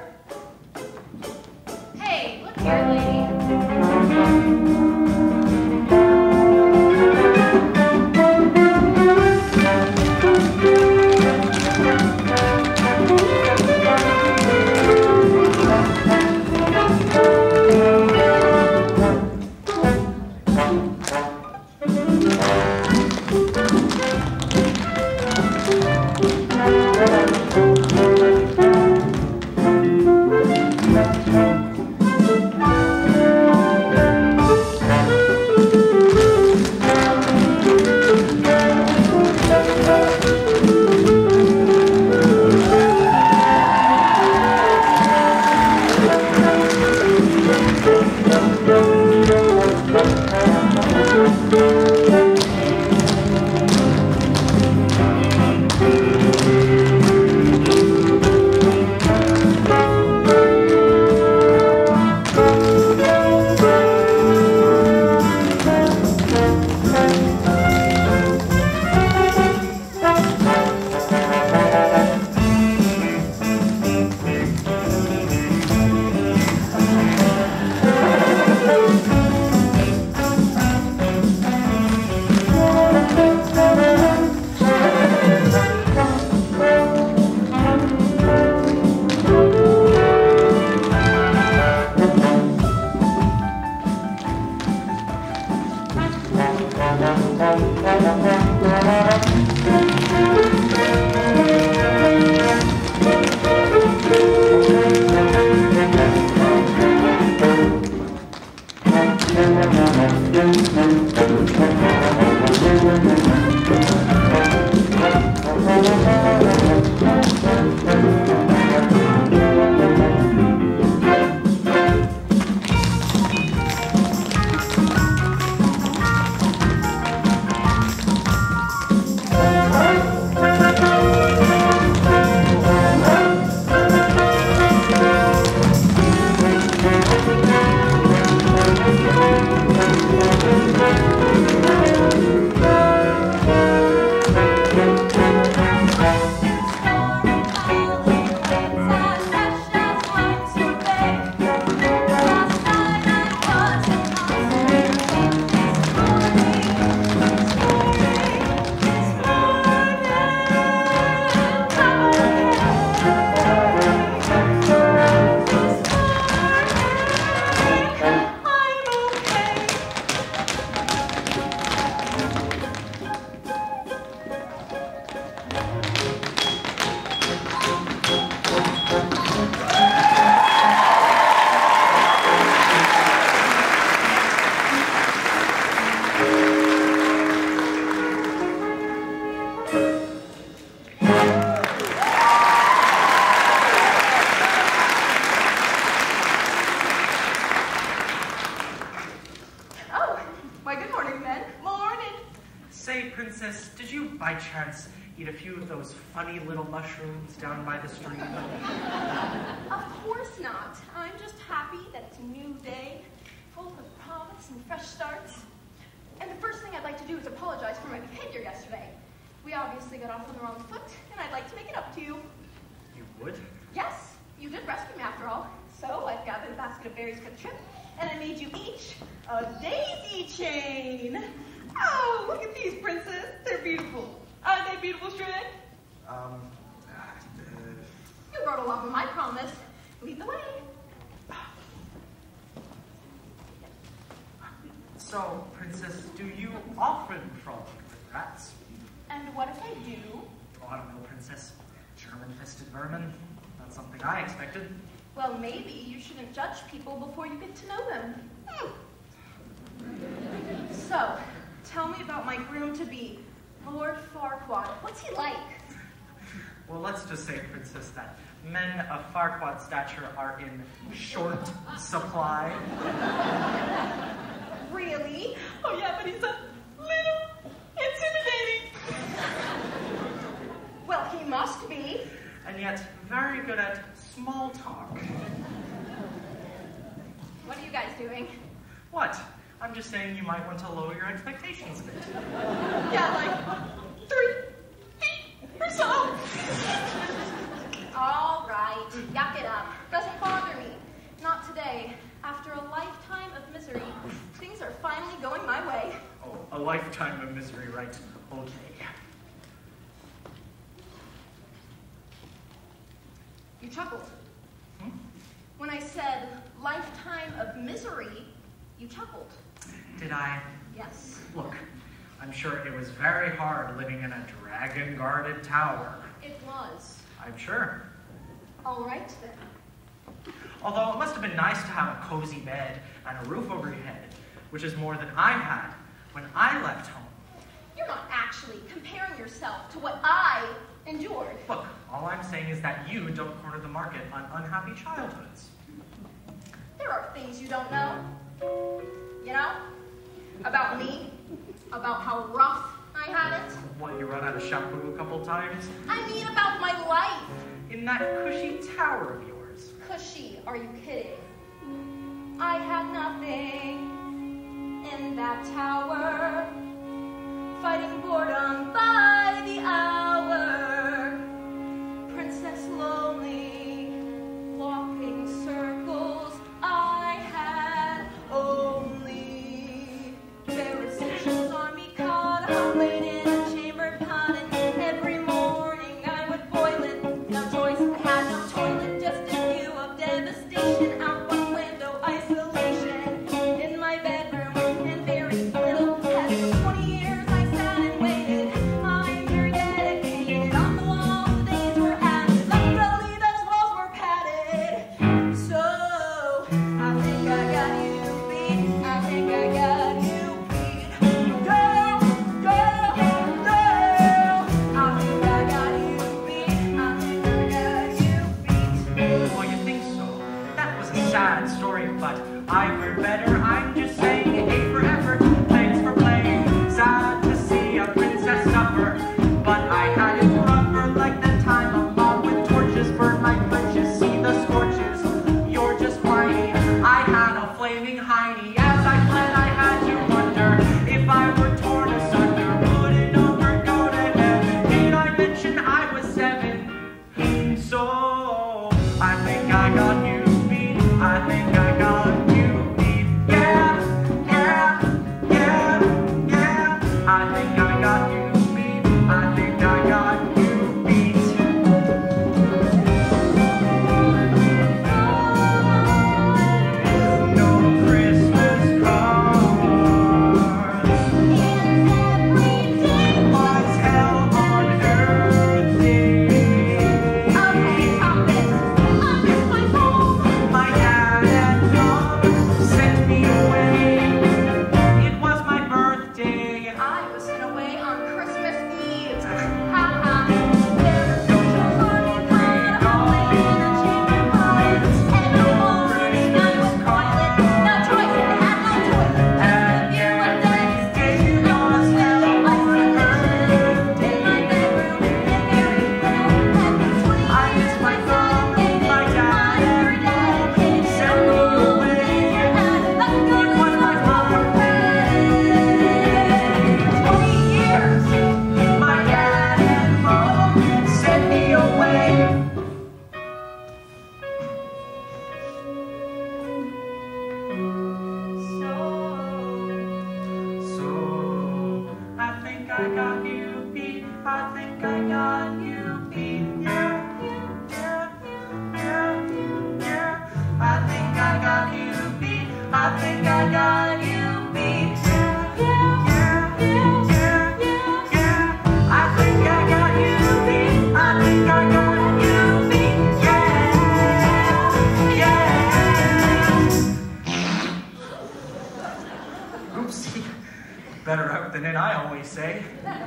Hey, look here, lady. by chance eat a few of those funny little mushrooms down by the stream? Of course not. I'm just happy that it's a new day, full of promise and fresh starts. And the first thing I'd like to do is apologize for my behavior yesterday. We obviously got off on the wrong foot, and I'd like to make it up to you. You would? Yes, you did rescue me after all. So I've gathered a basket of berries for the trip, and I made you each a daisy chain. Oh, look at these, Princess. They're beautiful. Aren't they beautiful, Shrek? You rode along with my promise. Lead the way. So, Princess, do you often frolic with rats? And what if I do? Oh, I don't know, Princess. German-fisted vermin. Not something I expected. Well, maybe you shouldn't judge people before you get to know them. So, tell me about my groom-to-be, Lord Farquaad. What's he like? Well, let's just say, Princess, that men of Farquaad's stature are in short supply. Really? Oh, yeah, but he's a little intimidating. Well, he must be. And yet, very good at small talk. What are you guys doing? What? I'm just saying you might want to lower your expectations a bit. Yeah, like 3 feet or so. All right, yuck it up. The lifetime of misery, right? Okay. You chuckled. When I said lifetime of misery, you chuckled. Did I? Yes. Look, I'm sure it was very hard living in a dragon-guarded tower. It was. I'm sure. All right, then. Although it must have been nice to have a cozy bed and a roof over your head, which is more than I had when I left home. You're not actually comparing yourself to what I endured. Look, all I'm saying is that you don't corner the market on unhappy childhoods. There are things you don't know. You know? About me. About how rough I had it. What, you run out of shampoo a couple times? I mean about my life. In that cushy tower of yours. Cushy, are you kidding? I had nothing in that tower. Fighting boredom by the hour. Princess lonely, walking circles. I had only Pharaoh's army caught. I laid in a chamber pot, and every morning I would boil it. No choice, I had no toilet, just a view of devastation. Out one window, isolation. In my bedroom, and very little pets. For 20 years I sat and waited. I'm very dedicated. On the wall, the days were added. Luckily, those walls were padded. So, I think I got you beat. I think I got you beat. Girl, girl, girl. I think I got you beat. I think I got you beat. Well, you think so? That was a sad story, but I've heard better. I'm just saying, A for effort, thanks for playing. Sad to see a princess suffer, but I had it rougher. Like the time a mob with torches burned my clutches. See the scorches, you're just whiny. I had a flaming hiney. As I fled, I had to wonder if I were torn asunder, would it ever go to heaven? Did I mention I was 7? So I think I got you beat. I think I got you beat. Yeah, yeah, yeah, yeah. I think I got you beat. I think I got you beat. No Christmas cards. Was hell on earth day. Okay, stop this. I missed my home. My dad and mom sent me away. It was my birthday. I was sent away on Christmas Eve. Ha ha. There was no army caught. I laid in a chamber pot. Every morning I would boil it. No choice, I had no toilet. Just a view of devastation. I was still isolation. In my bedroom, and very little pet. 20 I years miss my I girl, sat and my waited. dad I'm very and mom dedicated. sent me away. And luckily, It was my birthday. 20 years. My dad and mom sent me away. So I think I got you beat. I think I got you beat. Yeah, yeah, yeah, yeah, yeah. I think I got you beat. I think I got you beat. Yeah, yeah, yeah, yeah, yeah, yeah. I think I got you beat. I think I got you beat. Yeah, yeah. Oopsie. Better out than in, I always say.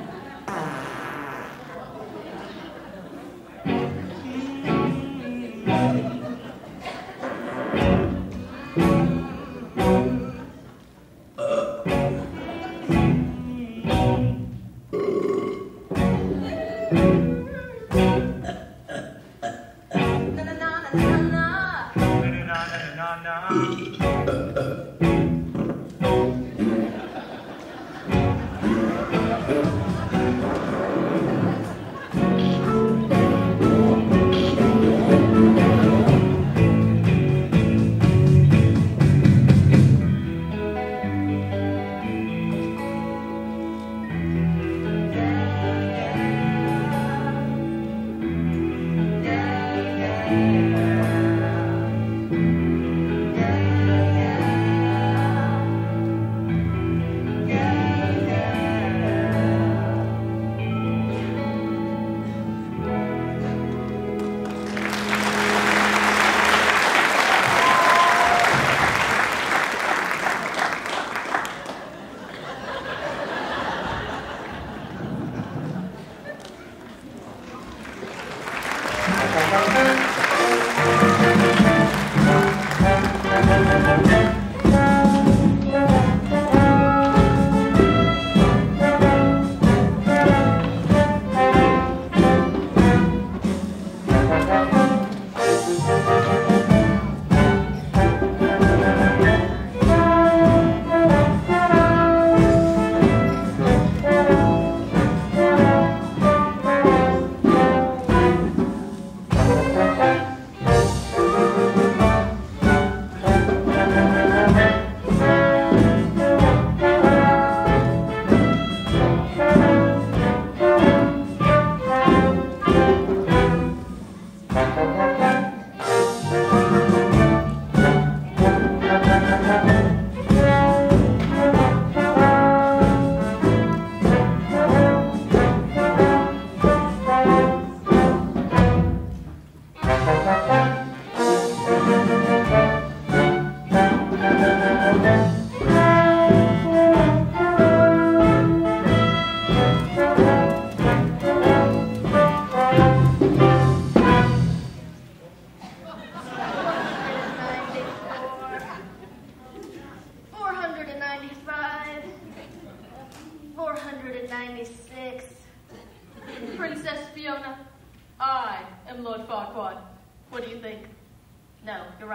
Na na na na na na. Na-na-na-na-na-na.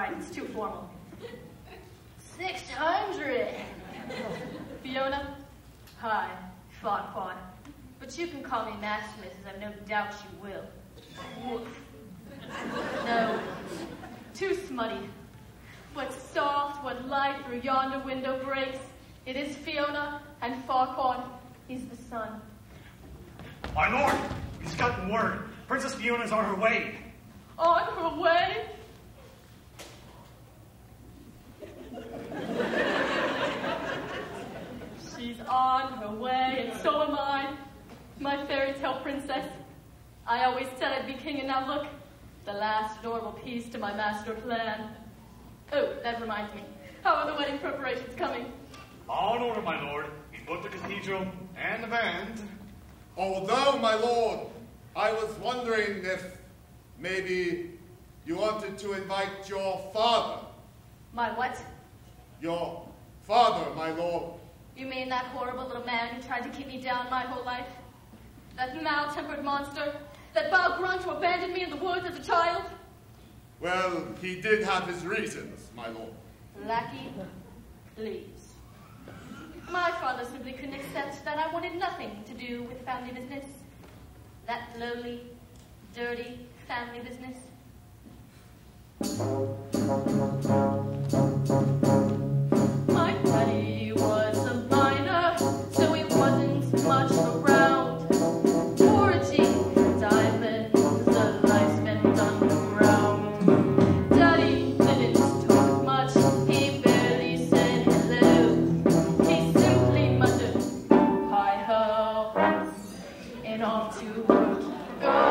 right, it's too formal. 600. Fiona? Hi, Farquaad. But you can call me Maximus, as I've no doubt you will. Woof. No, too smutty. What soft, what light through yonder window breaks. It is Fiona and Farquaad. He's the sun. My lord, he's gotten word. Princess Fiona's on her way. On her way? She's on her way, and so am I. My fairy tale princess. I always said I'd be king, and now look, the last normal piece to my master plan. Oh, that reminds me. How are the wedding preparations coming? All in order, my lord. He's booked the cathedral and the band. Although, my lord, I was wondering if maybe you wanted to invite your father. My what? Your father, my lord. You mean that horrible little man who tried to keep me down my whole life? That mal-tempered monster? That vile grunt who abandoned me in the woods as a child? Well, he did have his reasons, my lord. Lackey, please. My father simply couldn't accept that I wanted nothing to do with family business. That lowly, dirty family business. My daddy was a miner, so he wasn't much around. Foraging for diamonds, the life spent underground. Daddy didn't talk much, he barely said hello. He simply muttered, hi-ho, and off to work he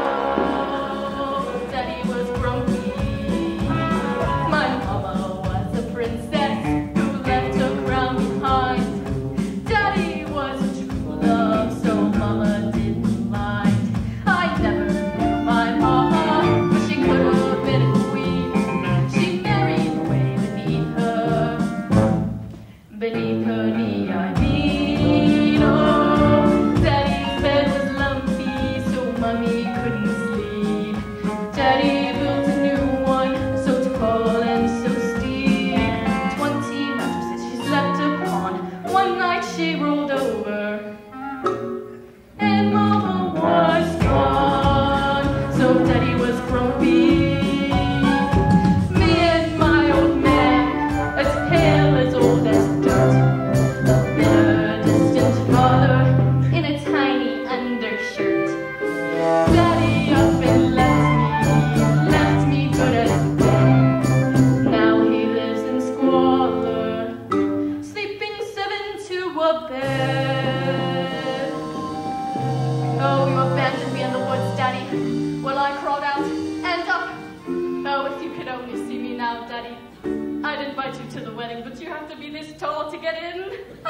go. Daddy was grumpy. My mama was a princess who left her crown behind. Daddy was a true love, so mama didn't mind. I never knew my mama, but she could have been a queen. She married way beneath her. Beneath her knee, I mean, oh. Daddy's bed was lumpy, so mommy couldn't sleep. Daddy built a new one, so tall and so steep. 20 mattresses she slept upon. One night she rolled over, and mama was gone. So daddy was grumpy. Me and my old man, as pale as old as dirt. A bitter, distant father in a tiny undershirt. Daddy up and left me good as dead. Now he lives in squalor, sleeping 7 to a bed. Oh, you abandoned me in the woods, Daddy. Well, I crawled out and up. Oh, if you could only see me now, Daddy. I'd invite you to the wedding, but you have to be this tall to get in.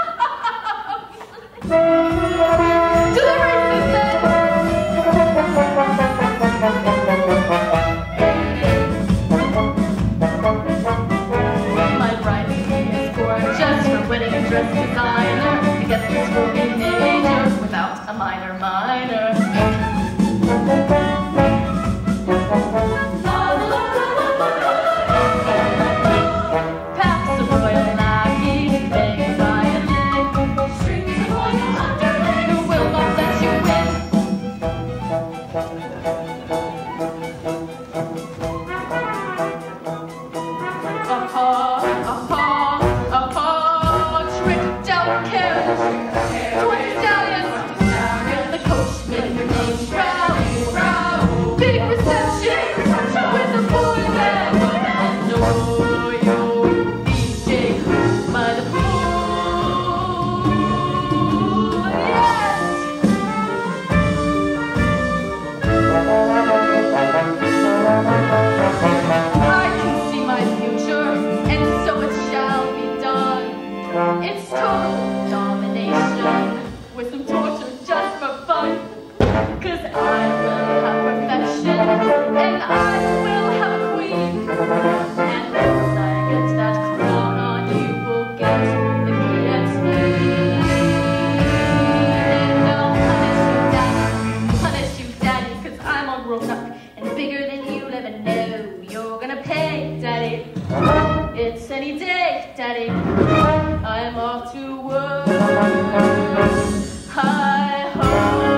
To the races, my bride is gorgeous, her wedding dress designer. I guess this will be major without a minor. Packs of royal lackey, begged by a leg. Strings of royal underlings who will not let you It's any day, Daddy. I'm off to work. Hi ho.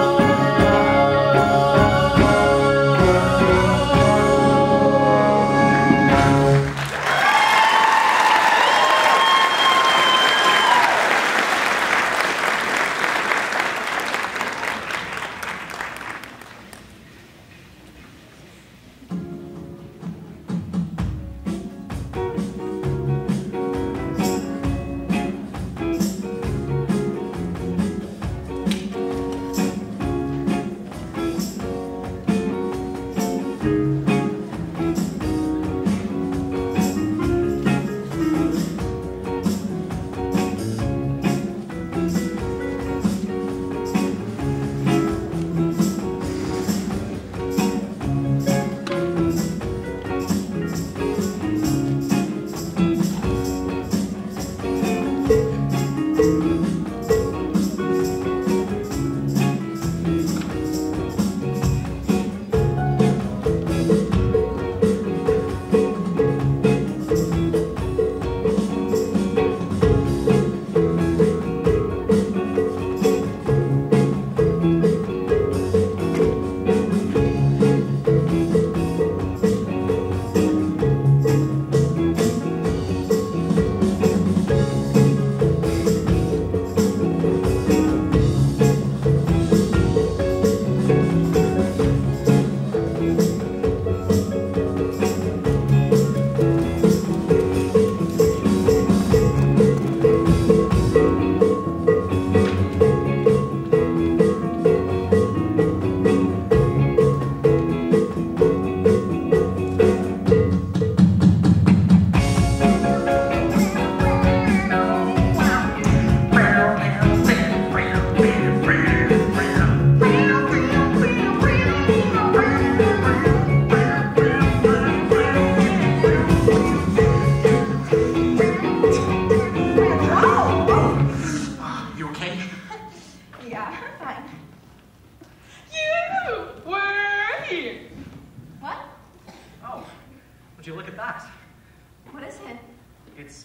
Would you look at that? What is it? It's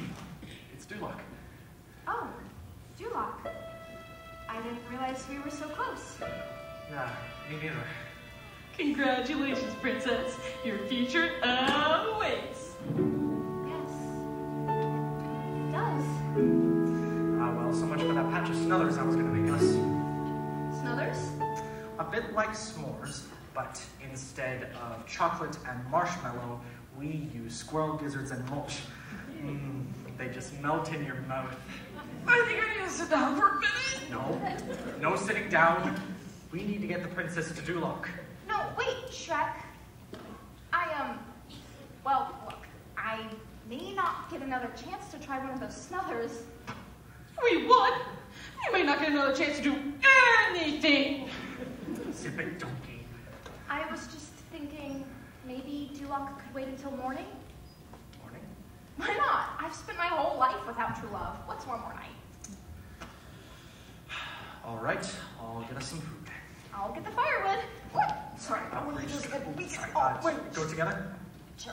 Duloc. Oh, Duloc. I didn't realize we were so close. Yeah, me neither. Congratulations, Princess. Your future awaits. Yes. It does. Well, so much for that patch of snuthers I was going to make us. Snuthers? A bit like s'mores, but instead of chocolate and marshmallow, we use squirrel gizzards and mulch. They just melt in your mouth. I think I need to sit down for a minute. No sitting down. We need to get the princess to Duloc. No, wait, Shrek. Well, look, I may not get another chance to try one of those snuthers. Wait, what? You may not get another chance to do anything. Zip it, donkey. I was just thinking maybe Duloc could wait until morning. Morning? Why not? I've spent my whole life without true love. What's one more night? All right, I'll get us some food. I'll get the firewood. What? Sorry, Sorry, go together? Sure.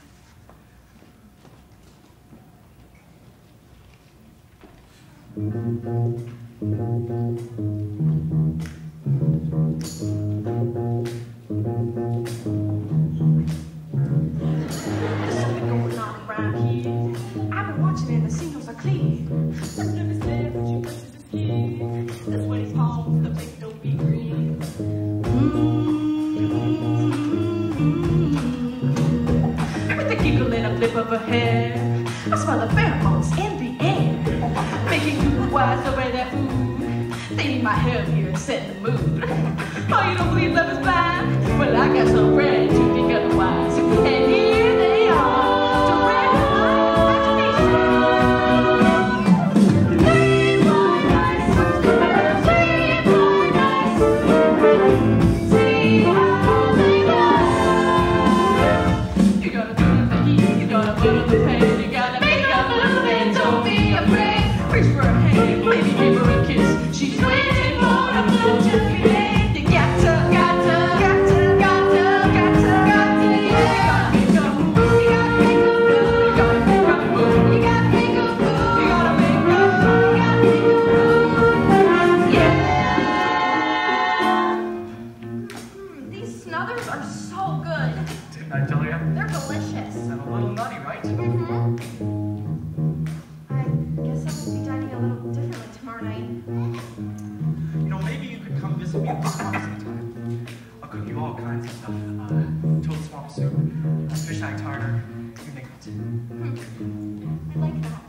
There's something going on around here. I've been watching it, the signals are clear. But never said that you touches his skin. That's what he's home, the big don't be green. With the giggle and a flip of her hair, I smell the pheromones in the air, making you wise over that food. They need my help here and set the mood. Oh, you don't believe love is blind? Well, I got some bread to think otherwise. And here they are, to wreck my imagination. They fly nice, they fly nice. See how they go. You gotta turn up the heat, you gotta put up the pain, you gotta make a move and don't be afraid. Reach for her hand, maybe give her a kiss. She's waiting for a blood to get in. You gotta I guess I will be dining a little differently tomorrow night. You know, maybe you could come visit me at the swamp sometime. I'll cook you all kinds of stuff. Toad swamp soup, fish eye tartar, you name it. I like that.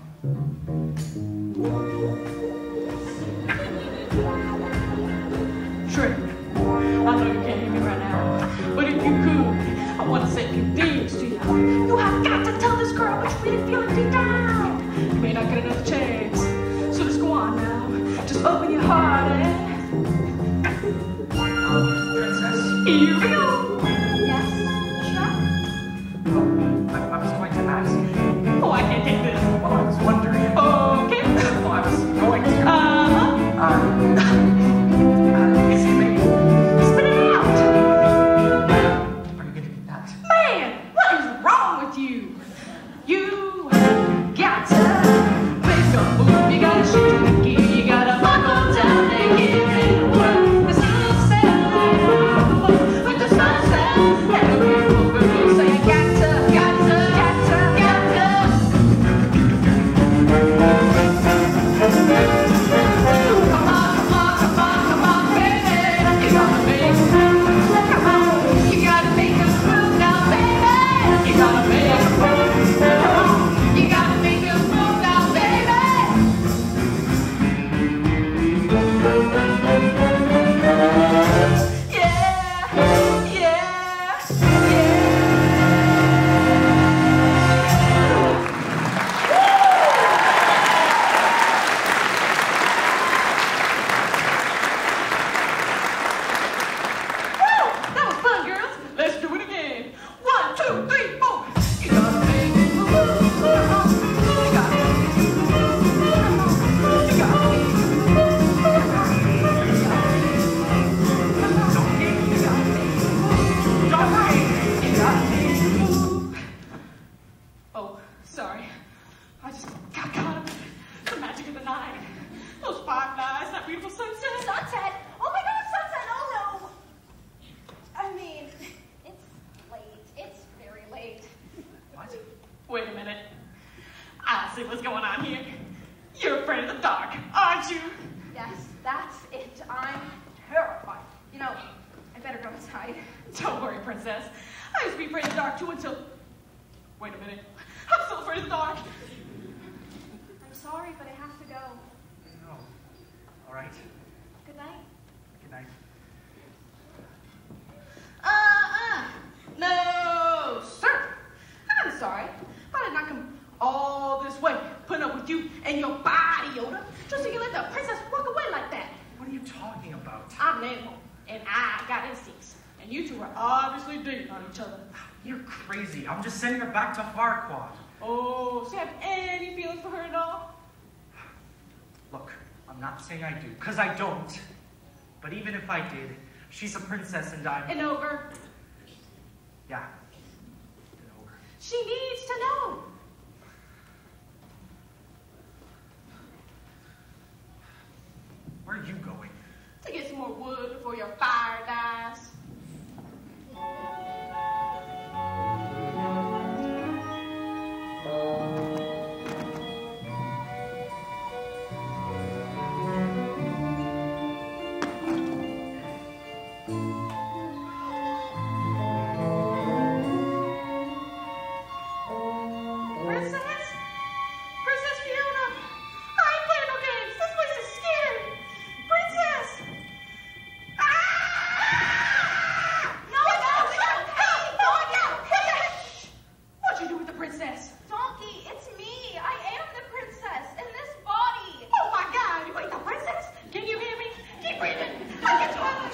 Shrek, I know you can't hear me right now, but if you could, I want to say a few things to you. You have got to tell this girl what you really feel deep down. You may not get another chance, so just go on now. Just open your heart and... Princess? Here we go. Yes, Shrek? Oh, I was going to ask. Oh, I can't take this. Well, I was wondering. Okay. Well, I was going to. Uh-huh. Is it me? Spit it out. Are you going to eat that? Man, what is wrong with you? You got to make a move. You gotta shoot the gear. You gotta buckle down and get ready to work. The sunset light with the sunset and the beautiful girl. So you got to. Come on, baby. You gotta make a move. Come on, you gotta make a move now, baby. You gotta make a move. Come on, you gotta make a move now, baby. Yeah, yeah, yeah. Woo! That was fun, girls. Let's do it again. 1, 2, 3, 4. You gotta make it move. Come on. You gotta make it move. Come on. You gotta make it move. Come on. You gotta make it move. Don't hate me. You gotta make it move. Don't hate me. You gotta make it move. Oh, sorry. I just got caught up in the magic of the night. Those fireflies, that beautiful sunset. Sunset? Oh my god, sunset! Oh no! I mean, it's late. It's very late. What? Wait a minute. I see what's going on here. You're afraid of the dark, aren't you? Yes, that's it. I'm terrified. You know, I better go inside. Don't worry, princess. I used to be afraid of the dark too until... Wait a minute. I'm still afraid of the dark. I'm sorry, but I have to go. No. All right. Good night. Good night. No, sir. I'm sorry. I did not come all this way, putting up with you and your body, Yoda, just so you let the princess walk away like that. What are you talking about? I'm an animal, and I got instincts. And you two are obviously dating on each other. You're crazy. I'm just sending her back to Farquaad. Oh, so you have any feelings for her at all? Look, I'm not saying I do, because I don't. But even if I did, she's a princess and I'm... An ogre. Yeah. An ogre. She needs to know. Where are you going? To get some more wood before your fire dies. Princess? Princess Fiona? I ain't playing no games. This place is scary. Princess! Ah! No, help! Shh! What'd you do with the princess? Donkey, it's me. I am the princess in this body. Oh my God! You ain't the princess? Can you hear me? Keep breathing. I can talk.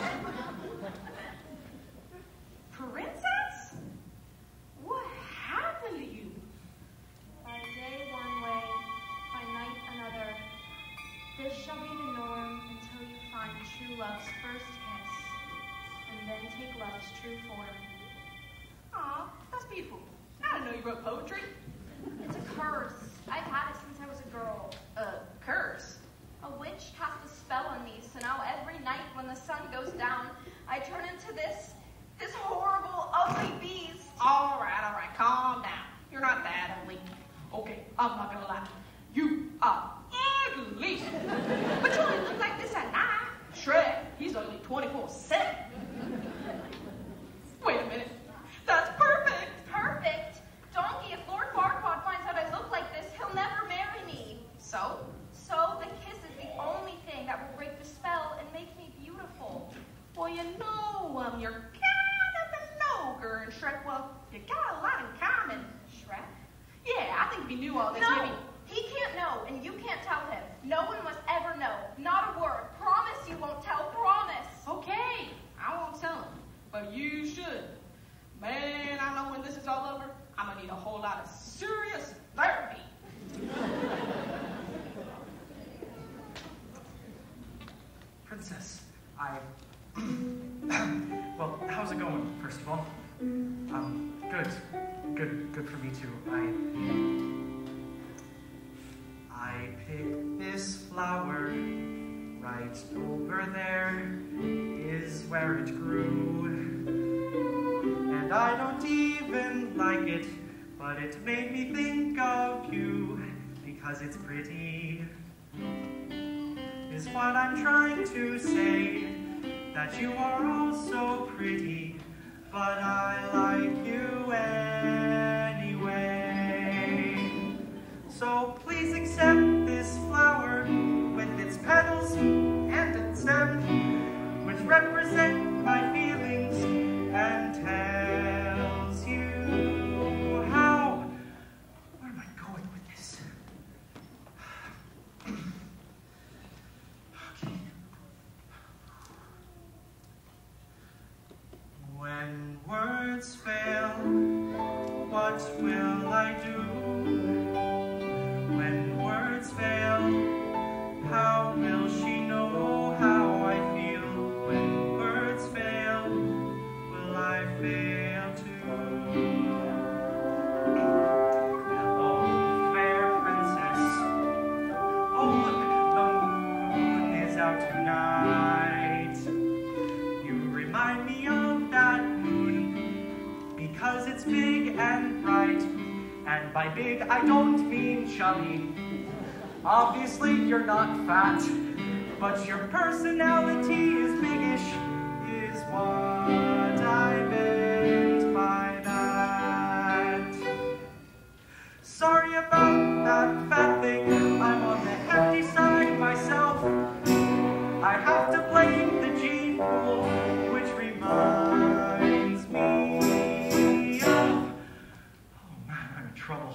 Princess? What happened to you? By day one way, by night another. This shall be the norm until you find true love's first kiss, and then take love's true form. Aw, that's beautiful. I didn't know you wrote poetry. It's a curse. I've had it since I was a girl. A curse? A witch cast a spell on me, so now every night when the sun goes down, I turn into this horrible, ugly beast. All right, calm down. You're not that ugly. I'm not gonna lie. You are ugly. But you only look like this at night. Shrek, he's ugly 24/7. Wait a minute. That's perfect. Perfect. Donkey, if Lord Farquaad finds out I look like this, he'll never marry me. So? So the kiss is the only thing that will break the spell and make me beautiful. Well, you know, you're kind of an ogre, and Shrek, well, you got a lot in common. Shrek? Yeah, I think if he knew all this, No, maybe... he can't know, and you can't tell him. No one must ever know. Not a word. Promise you won't tell. Promise. Okay, I won't tell him, but you should. Man, I know when this is all over, I'm gonna need a whole lot of serious therapy. Princess, well, how's it going, first of all? Good for me too. I picked this flower right over there is where it grew. And I don't even like it, but it made me think of you because it's pretty. Is what I'm trying to say, that you are all so pretty, but I like you anyway. So please accept this flower with its petals and its stem, which represent my feelings and tells you how. Where am I going with this? Okay. When words fail, what will I do? When words fail, how will she know how I feel? When words fail, will I fail too? Oh, fair princess, oh look, the moon is out tonight. You remind me of that moon because it's big and bright. And by big, I don't mean chubby. Obviously, you're not fat, but your personality is biggish, is what I meant by that. Sorry about that fat thing, I'm on the hefty side myself. I have to blame the gene pool, which reminds me of... Oh man, I'm in trouble.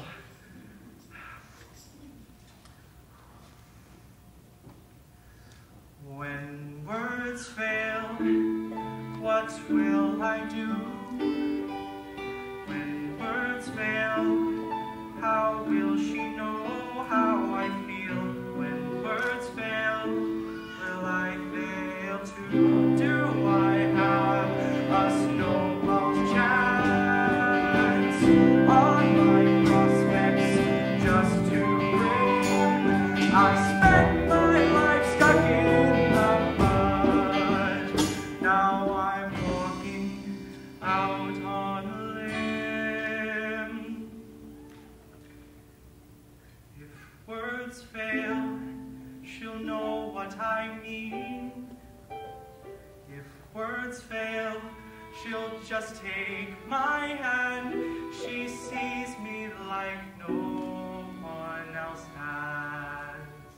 When words fail, what will I do? When words fail, how will she know how I feel? When words fail, will I fail too? Do I have a snowball's chance on my prospects just to bring? I spent my life stuck in the mud. Now I'm walking out on a limb. If words fail, she'll know what I mean. If words fail, she'll just take my hand. She sees me like no one else has.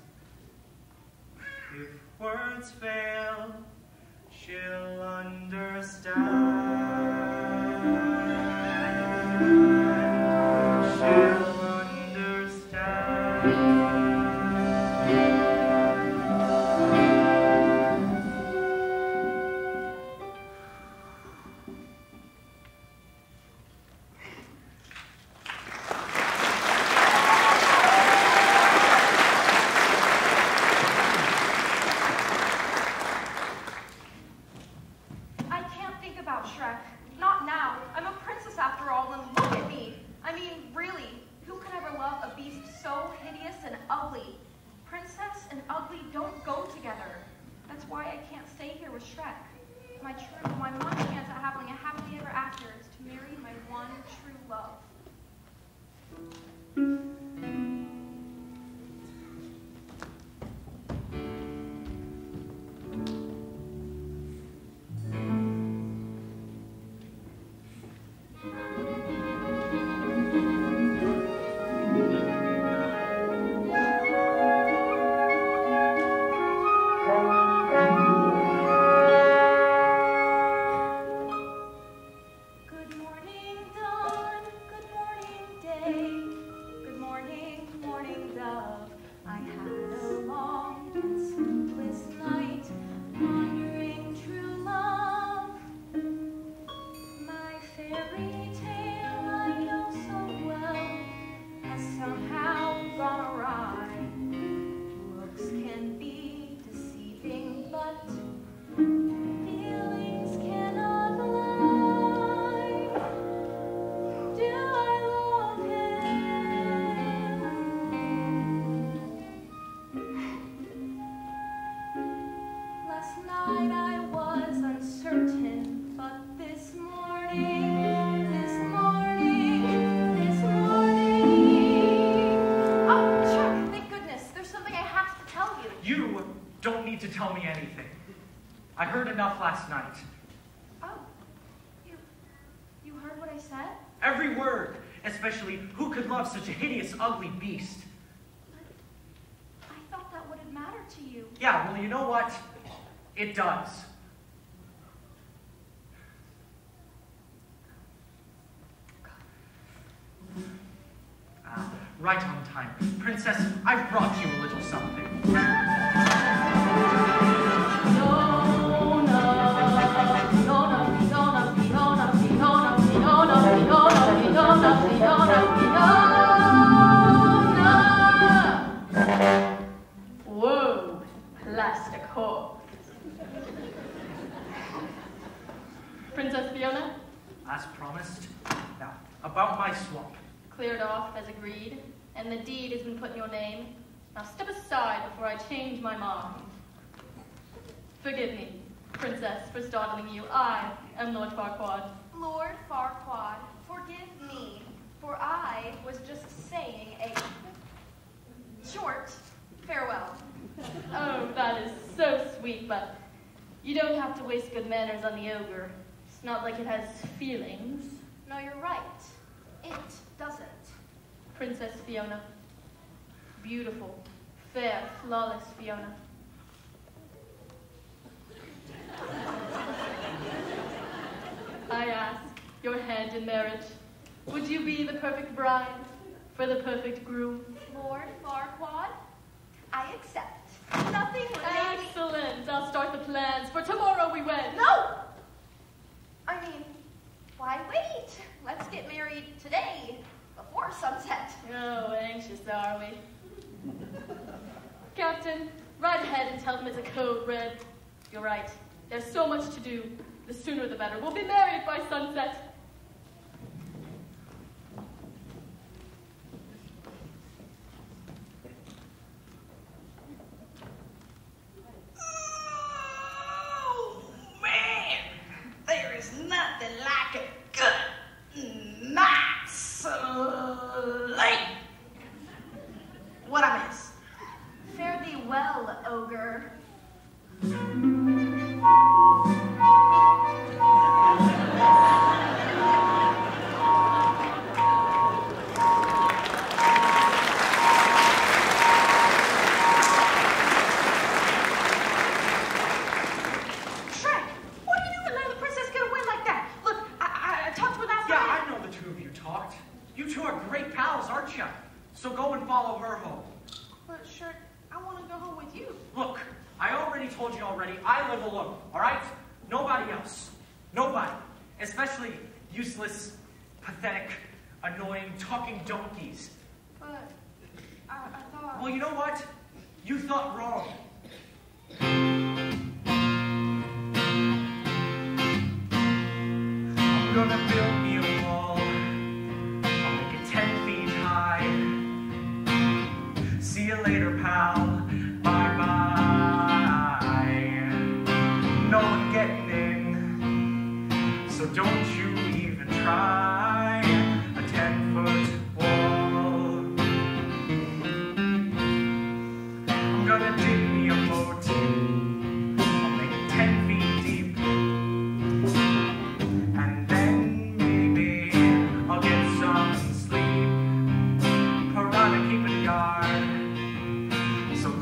If words fail, she'll understand. She'll understand. I can't think about Shrek. Not now. I'm a princess after all, and look at me. I mean, really, who could ever love a beast so hideous and ugly? Princess and ugly don't go together. That's why I can't stay here with Shrek. My one chance at having a happily ever after is to marry my one true love. love. I had a long and sleepless night, wondering true love. My fairy tale I know so well has somehow gone awry. Looks can be deceiving, but feelings cannot lie. Do I love him? Last night I was uncertain, but this morning, oh, Shrek, thank goodness. There's something I have to tell you. You don't need to tell me anything. I heard enough last night. Oh, you heard what I said? Every word, especially who could love such a hideous, ugly beast. But I thought that wouldn't matter to you. Yeah, well, you know what? It does. Right on time. Princess, I've brought you a little something. Whoa, plastic horse. Princess Fiona, As promised. Now, about my swamp. cleared off as agreed, and the deed has been put in your name. Now step aside before I change my mind. Forgive me, Princess, for startling you. I am Lord Farquaad. Lord Farquaad, forgive me, for I was just saying a short farewell. Oh, that is so sweet, but you don't have to waste good manners on the ogre. It's not like it has feelings. No, you're right. It doesn't. Princess Fiona. Beautiful, fair, flawless Fiona. I ask your hand in marriage. Would you be the perfect bride for the perfect groom? Lord Farquaad, I accept. Nothing would make me... Excellent. I'll start the plans. For tomorrow we wed. No! I mean, why wait? Let's get married today, before sunset. Oh, anxious are we? Captain, ride ahead and tell them it's a code red. You're right. There's so much to do. The sooner the better. We'll be married by sunset. Oh, man, there is nothing like a good night's sleep. What I miss? Fare thee well, ogre. Shrek, what are you doing letting the princess get away like that? Look, I talked with that. Yeah, I know the two of you talked. You two are great pals, aren't you? So go and follow her home. But Shrek, I want to go home with you. Look, I already told you already, I live alone, all right? Nobody else. Nobody. Especially useless, pathetic, annoying, talking donkeys. But I thought... Well, you know what? You thought wrong. I'm gonna build me a wall. I'll make it 10 feet high. See you later, pal. Bye-bye. No one getting in, so don't you even try a 10-foot wall. I'm gonna dig me a moat. I'll make it 10 feet deep. And then maybe I'll get some sleep. Piranha keeping guard, so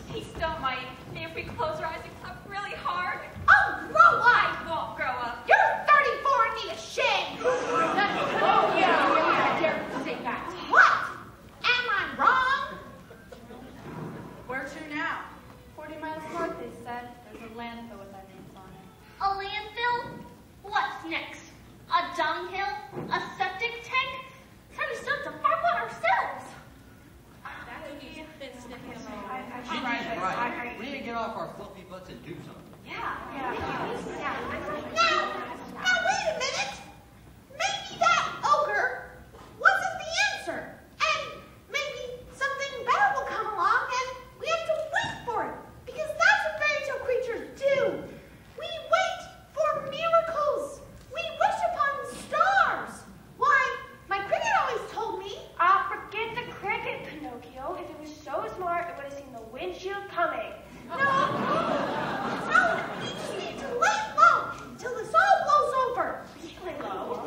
He still might, if we close our eyes and clap really hard. Oh, grow up! Won't grow up. You're 34 and need a shave! Oh, yeah, I dare you say that. What? Am I wrong? Where to now? 40 miles north, they said. There's a landfill with our names on it. A landfill? What's next? A dunghill? A septic tank? Some stuff to farm on ourselves. He's been sniffing us She's right. We need to get off our fluffy butts and do something. Now, wait a minute. Maybe that ogre wasn't the answer. And maybe something better will come along and we have to wait for it. Because that's what fairy tale creatures do. We wait for miracles. We wish upon stars. Why, my cricket always told me. Forget the cricket, Pinocchio. If it was so smart, it would have seen the windshield coming. No, we just need to lay low until this all blows over. Lay low.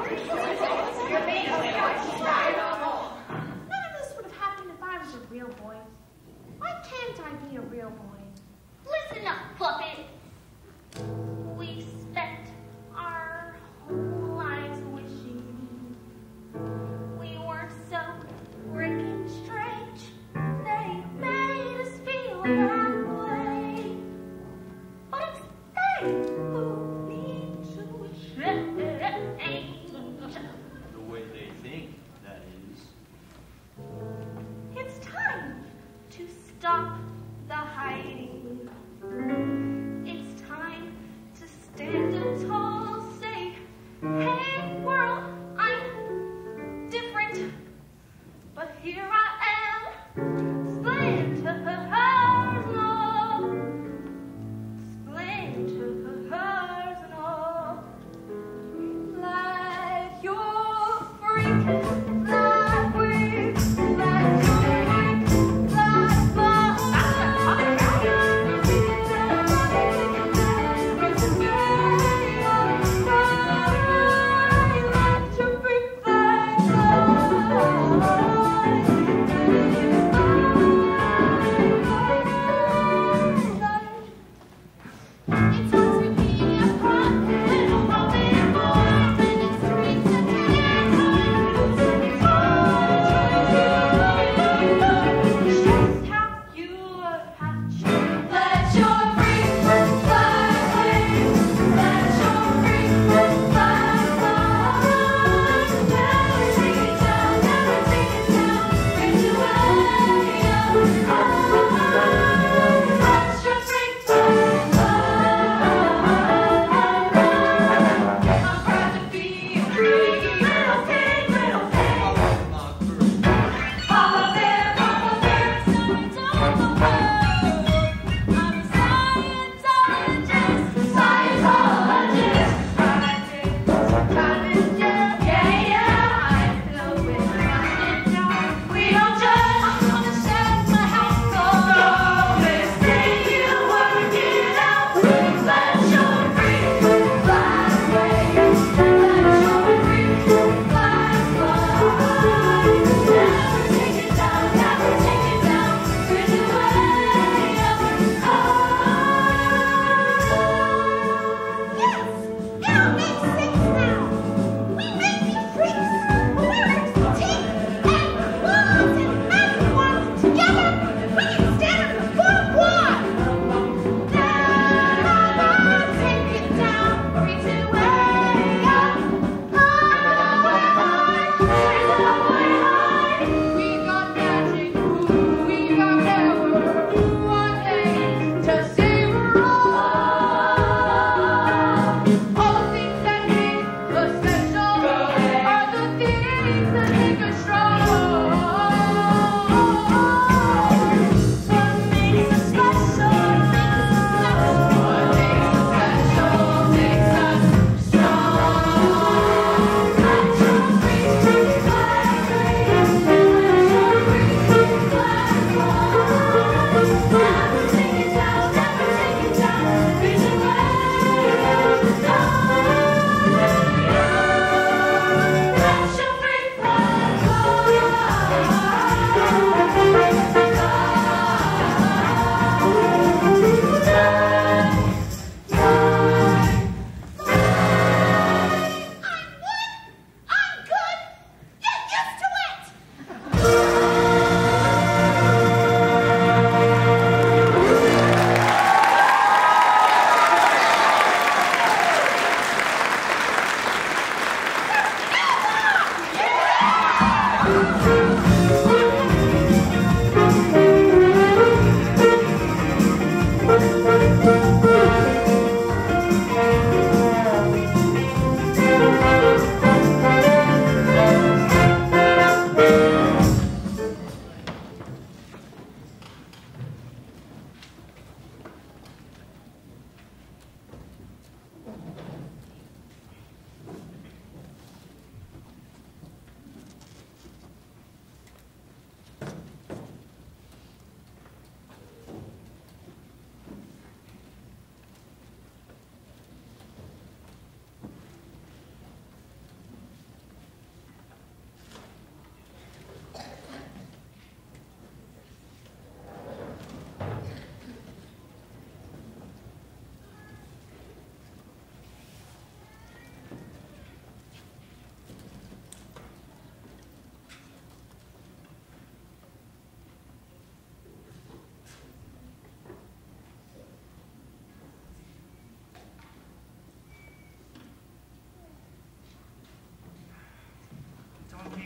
None of this would have happened if I was a real boy. Why can't I be a real boy? Listen up, puppet. We spent our whole lives wishing we weren't so freaking strange. They made us feel that way. But it's they who need to change. The way they think, that is. It's time to stop the hiding. It's time to stand up tall, say, hey world, I'm different. But here I am, splinters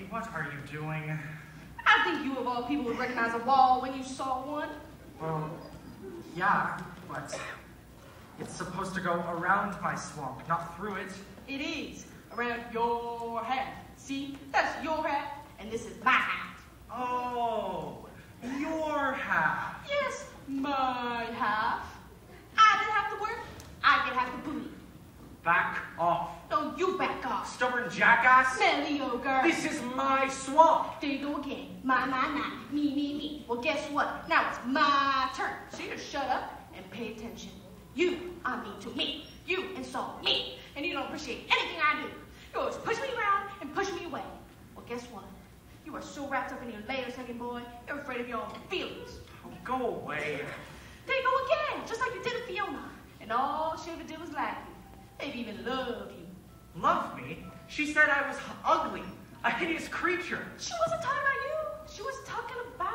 what are you doing? I think you of all people would recognize a wall when you saw one. Well, yeah, but it's supposed to go around my swamp, not through it. It is around your hat. See, that's your hat, and this is my hat. Oh, your half. Yes, my half. I did half the work. I get half the booty. Back off. No, you back off. Stubborn jackass. Smelly old girl. This is my swamp. There you go again. My, me. Well, guess what? Now it's my turn. So you just shut up and pay attention. You, I mean to me. You insult me. And you don't appreciate anything I do. You always push me around and push me away. Well, guess what? You are so wrapped up in your layers, second boy, you're afraid of your own feelings. Oh, go away. There you go again, just like you did with Fiona. And all she ever did was like you. Maybe even love you. Love me? She said I was ugly, a hideous creature. She wasn't talking about you. She was talking about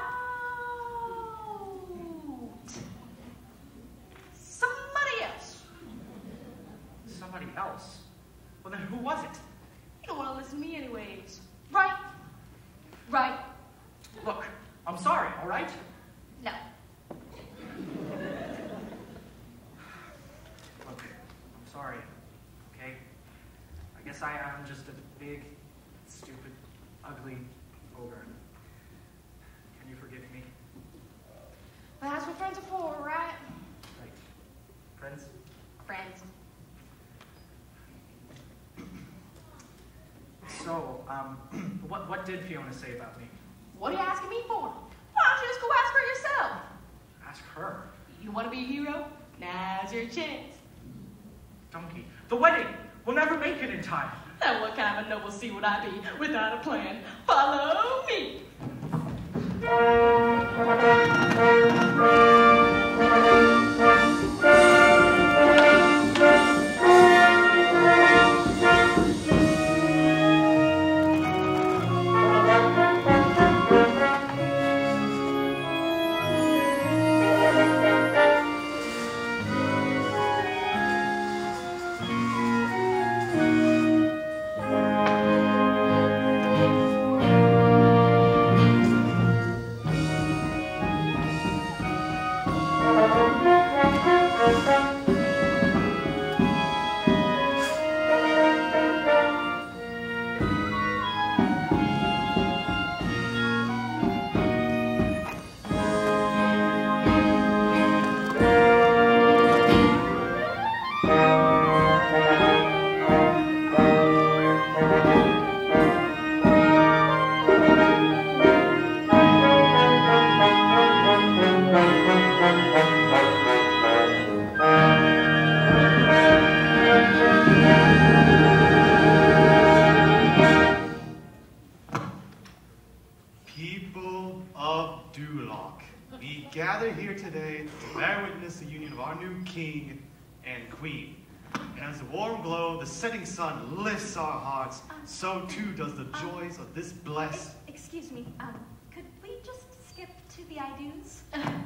somebody else. Somebody else? Well, then who was it? You don't want to listen to me anyways. Right? Right. Look, I'm sorry, all right? No. Look, I'm sorry, okay? I guess I am just a big, stupid, ugly ogre. Can you forgive me? Well, that's what friends are for, right? Right. Friends? Friends. So, what did Fiona say about me? What are you asking me for? Why don't you just go ask her yourself? Ask her. You want to be a hero? Now's your chance. Donkey. The wedding! We'll never make it in time. Now what kind of a noble sea would I be without a plan? Follow me. People of Duloc, we gather here today to bear witness the union of our new king and queen. And as the warm glow of the setting sun lifts our hearts, so too does the joys of this blessed... Excuse me, could we just skip to the I-do's?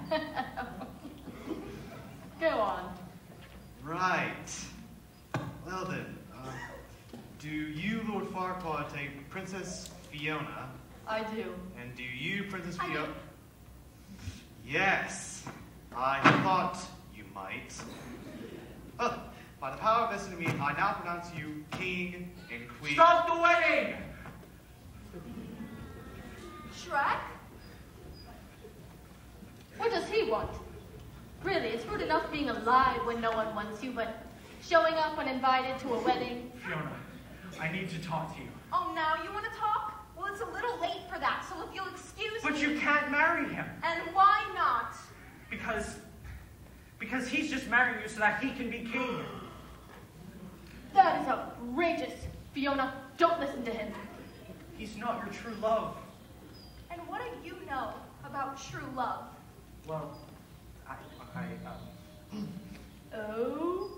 Go on. Right. Well then, do you, Lord Farquaad, take Princess Fiona? I do. And do you, Princess I Fiona? do. Yes, I thought you might. Oh, by the power vested in me, I now pronounce you king and queen. Stop the wedding! Shrek? What does he want? Really, it's rude enough being alive when no one wants you, but showing up uninvited to a wedding. Fiona, I need to talk to you. Oh, now you want to talk? Well, it's a little late for that, so if you'll excuse But me... you can't marry him. And why not? Because he's just marrying you so that he can be king. That is outrageous. Fiona, don't listen to him. He's not your true love. And what do you know about true love? Well, Oh?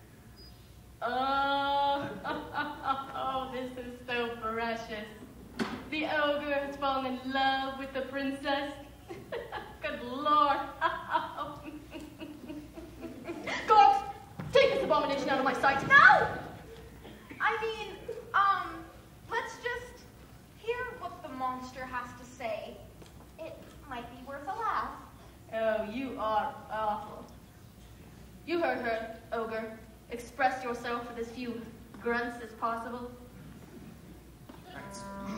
Oh, this is so precious. The ogre has fallen in love with the princess. Good Lord. Gox, take this abomination out of my sight. No! I mean, let's just hear what You heard her, ogre. Express yourself with as few grunts as possible. Right.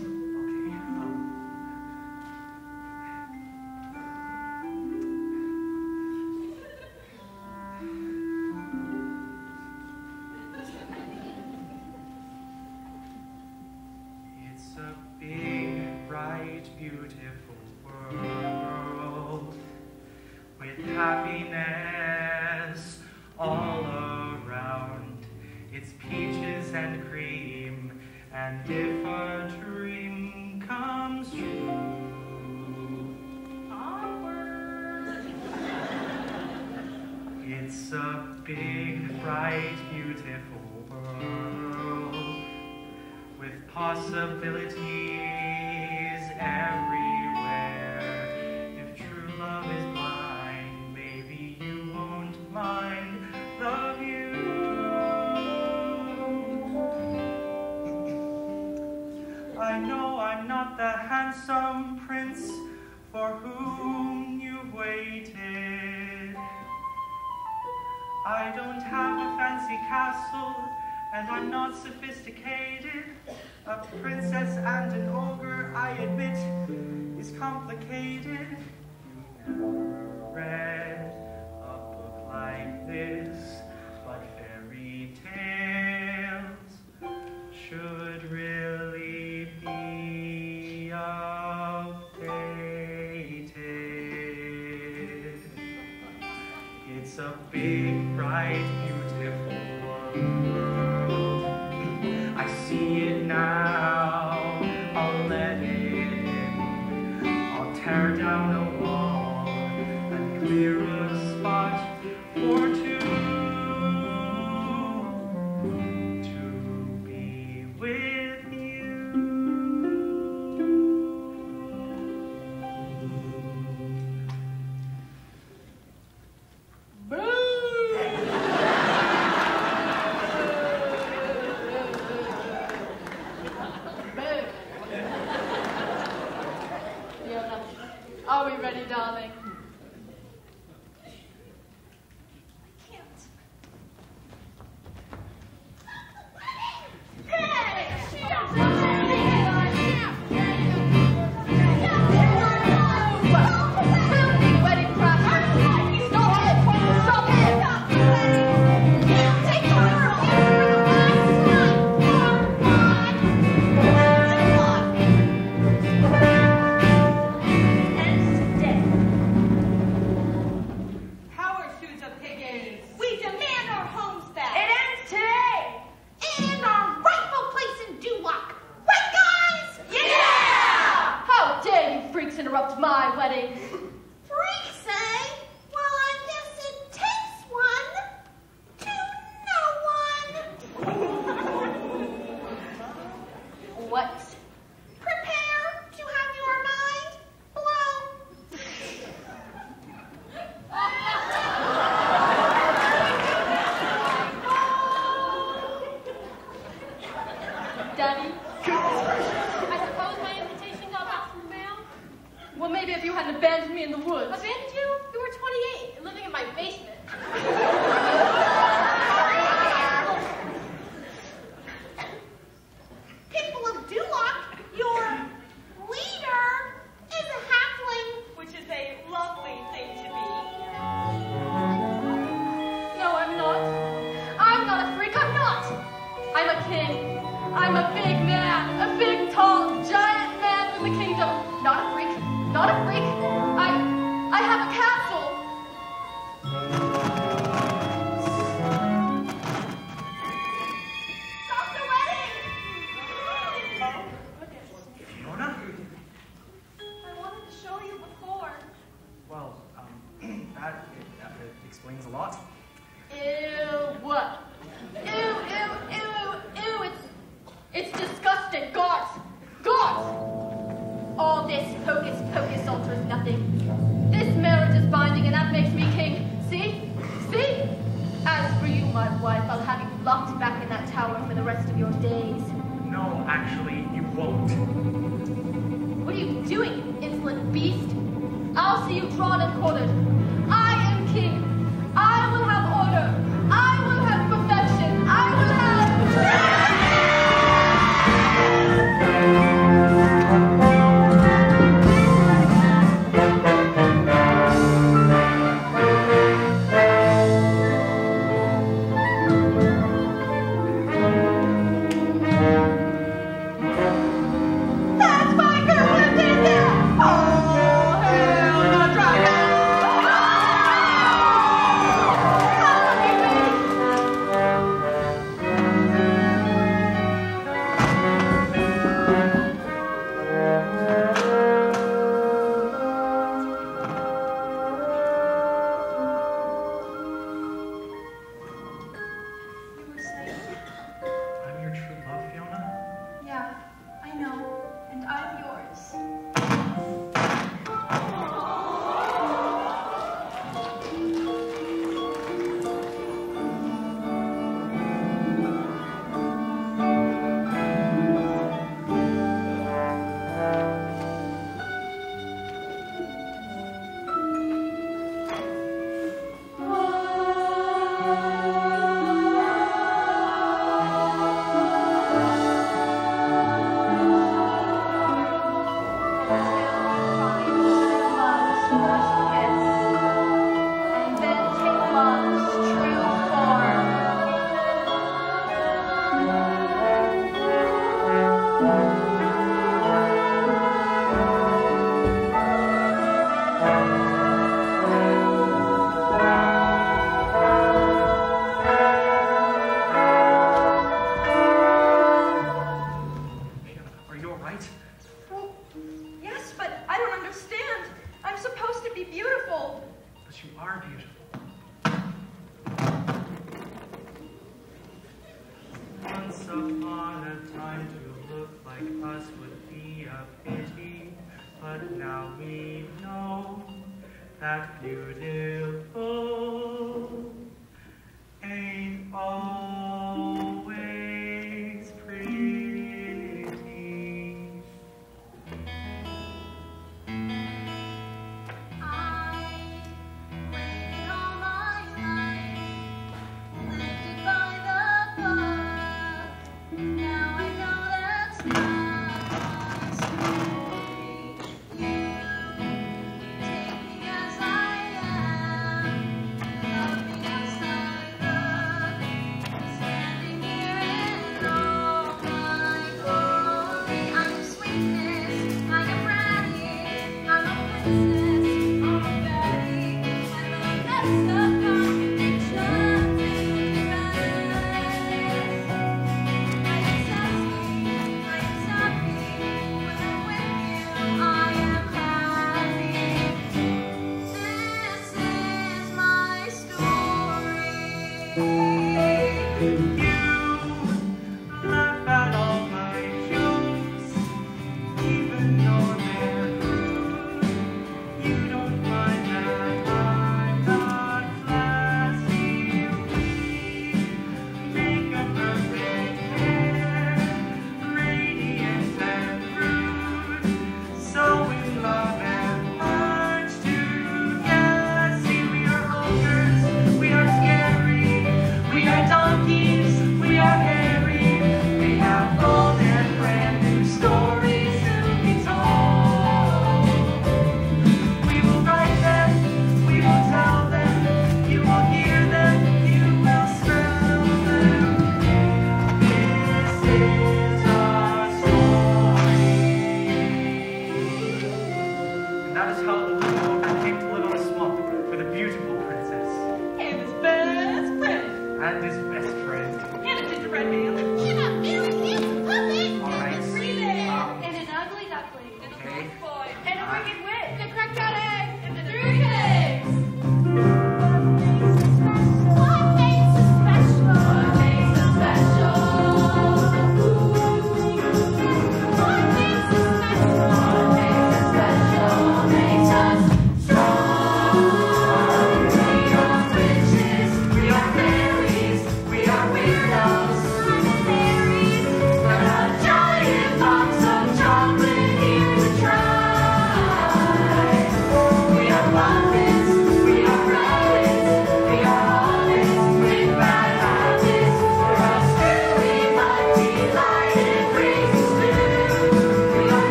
It's a big, bright, beautiful world with happiness all around. It's peaches and cream, and if a dream comes true, awkward. It's a big, bright, beautiful world with possibilities everywhere. If true love is blind, maybe you won't mind the view. I know I'm not the handsome prince for whom you've waited. I don't have a fancy castle, and I'm not sophisticated. A princess and an ogre, I admit, is complicated. You've never read a book like this, but fairy tales should really be updated. It's a big, bright, beautiful world. I see it now, I'll let it in. I'll tear down a wall and clear a spot for two to be with you. Fiona, are we ready, darling? Power shoes of piggies. We demand our homes back. It ends today! And our rightful place in Duloc. Right, guys? Yeah! How dare you freaks interrupt my wedding? Freaks, eh? Well, I guess it takes one to know one. What? Prepare to have your mind blown. Daddy? I suppose my invitation got lost in the mail? Well, maybe if you hadn't abandoned me in the woods. Abandoned you? You were 28 and living in my basement. People of Duloc, your leader is a halfling. Which is a lovely thing to be. No, I'm not. I'm not a freak, I'm not. I'm a king. I'm a big man. A big, tall, giant man from the kingdom. Not a freak. Not a freak. I have a castle. Stop the wedding! Fiona? I wanted to show you before. Well, that explains a lot. Ew. What? Ew, ew, ew, ew. It's disgusting. Gods. All this hocus pocus alters nothing. This marriage is binding and that makes me king. See? See? As for you, my wife, I'll have you locked back in that tower for the rest of your days. No, actually, you won't. What are you doing, you insolent beast? I'll see you drawn and quartered. I am king. I will have order. beautiful, but you are beautiful. Once upon a time to look like us would be a pity, but now we know that beautiful ain't all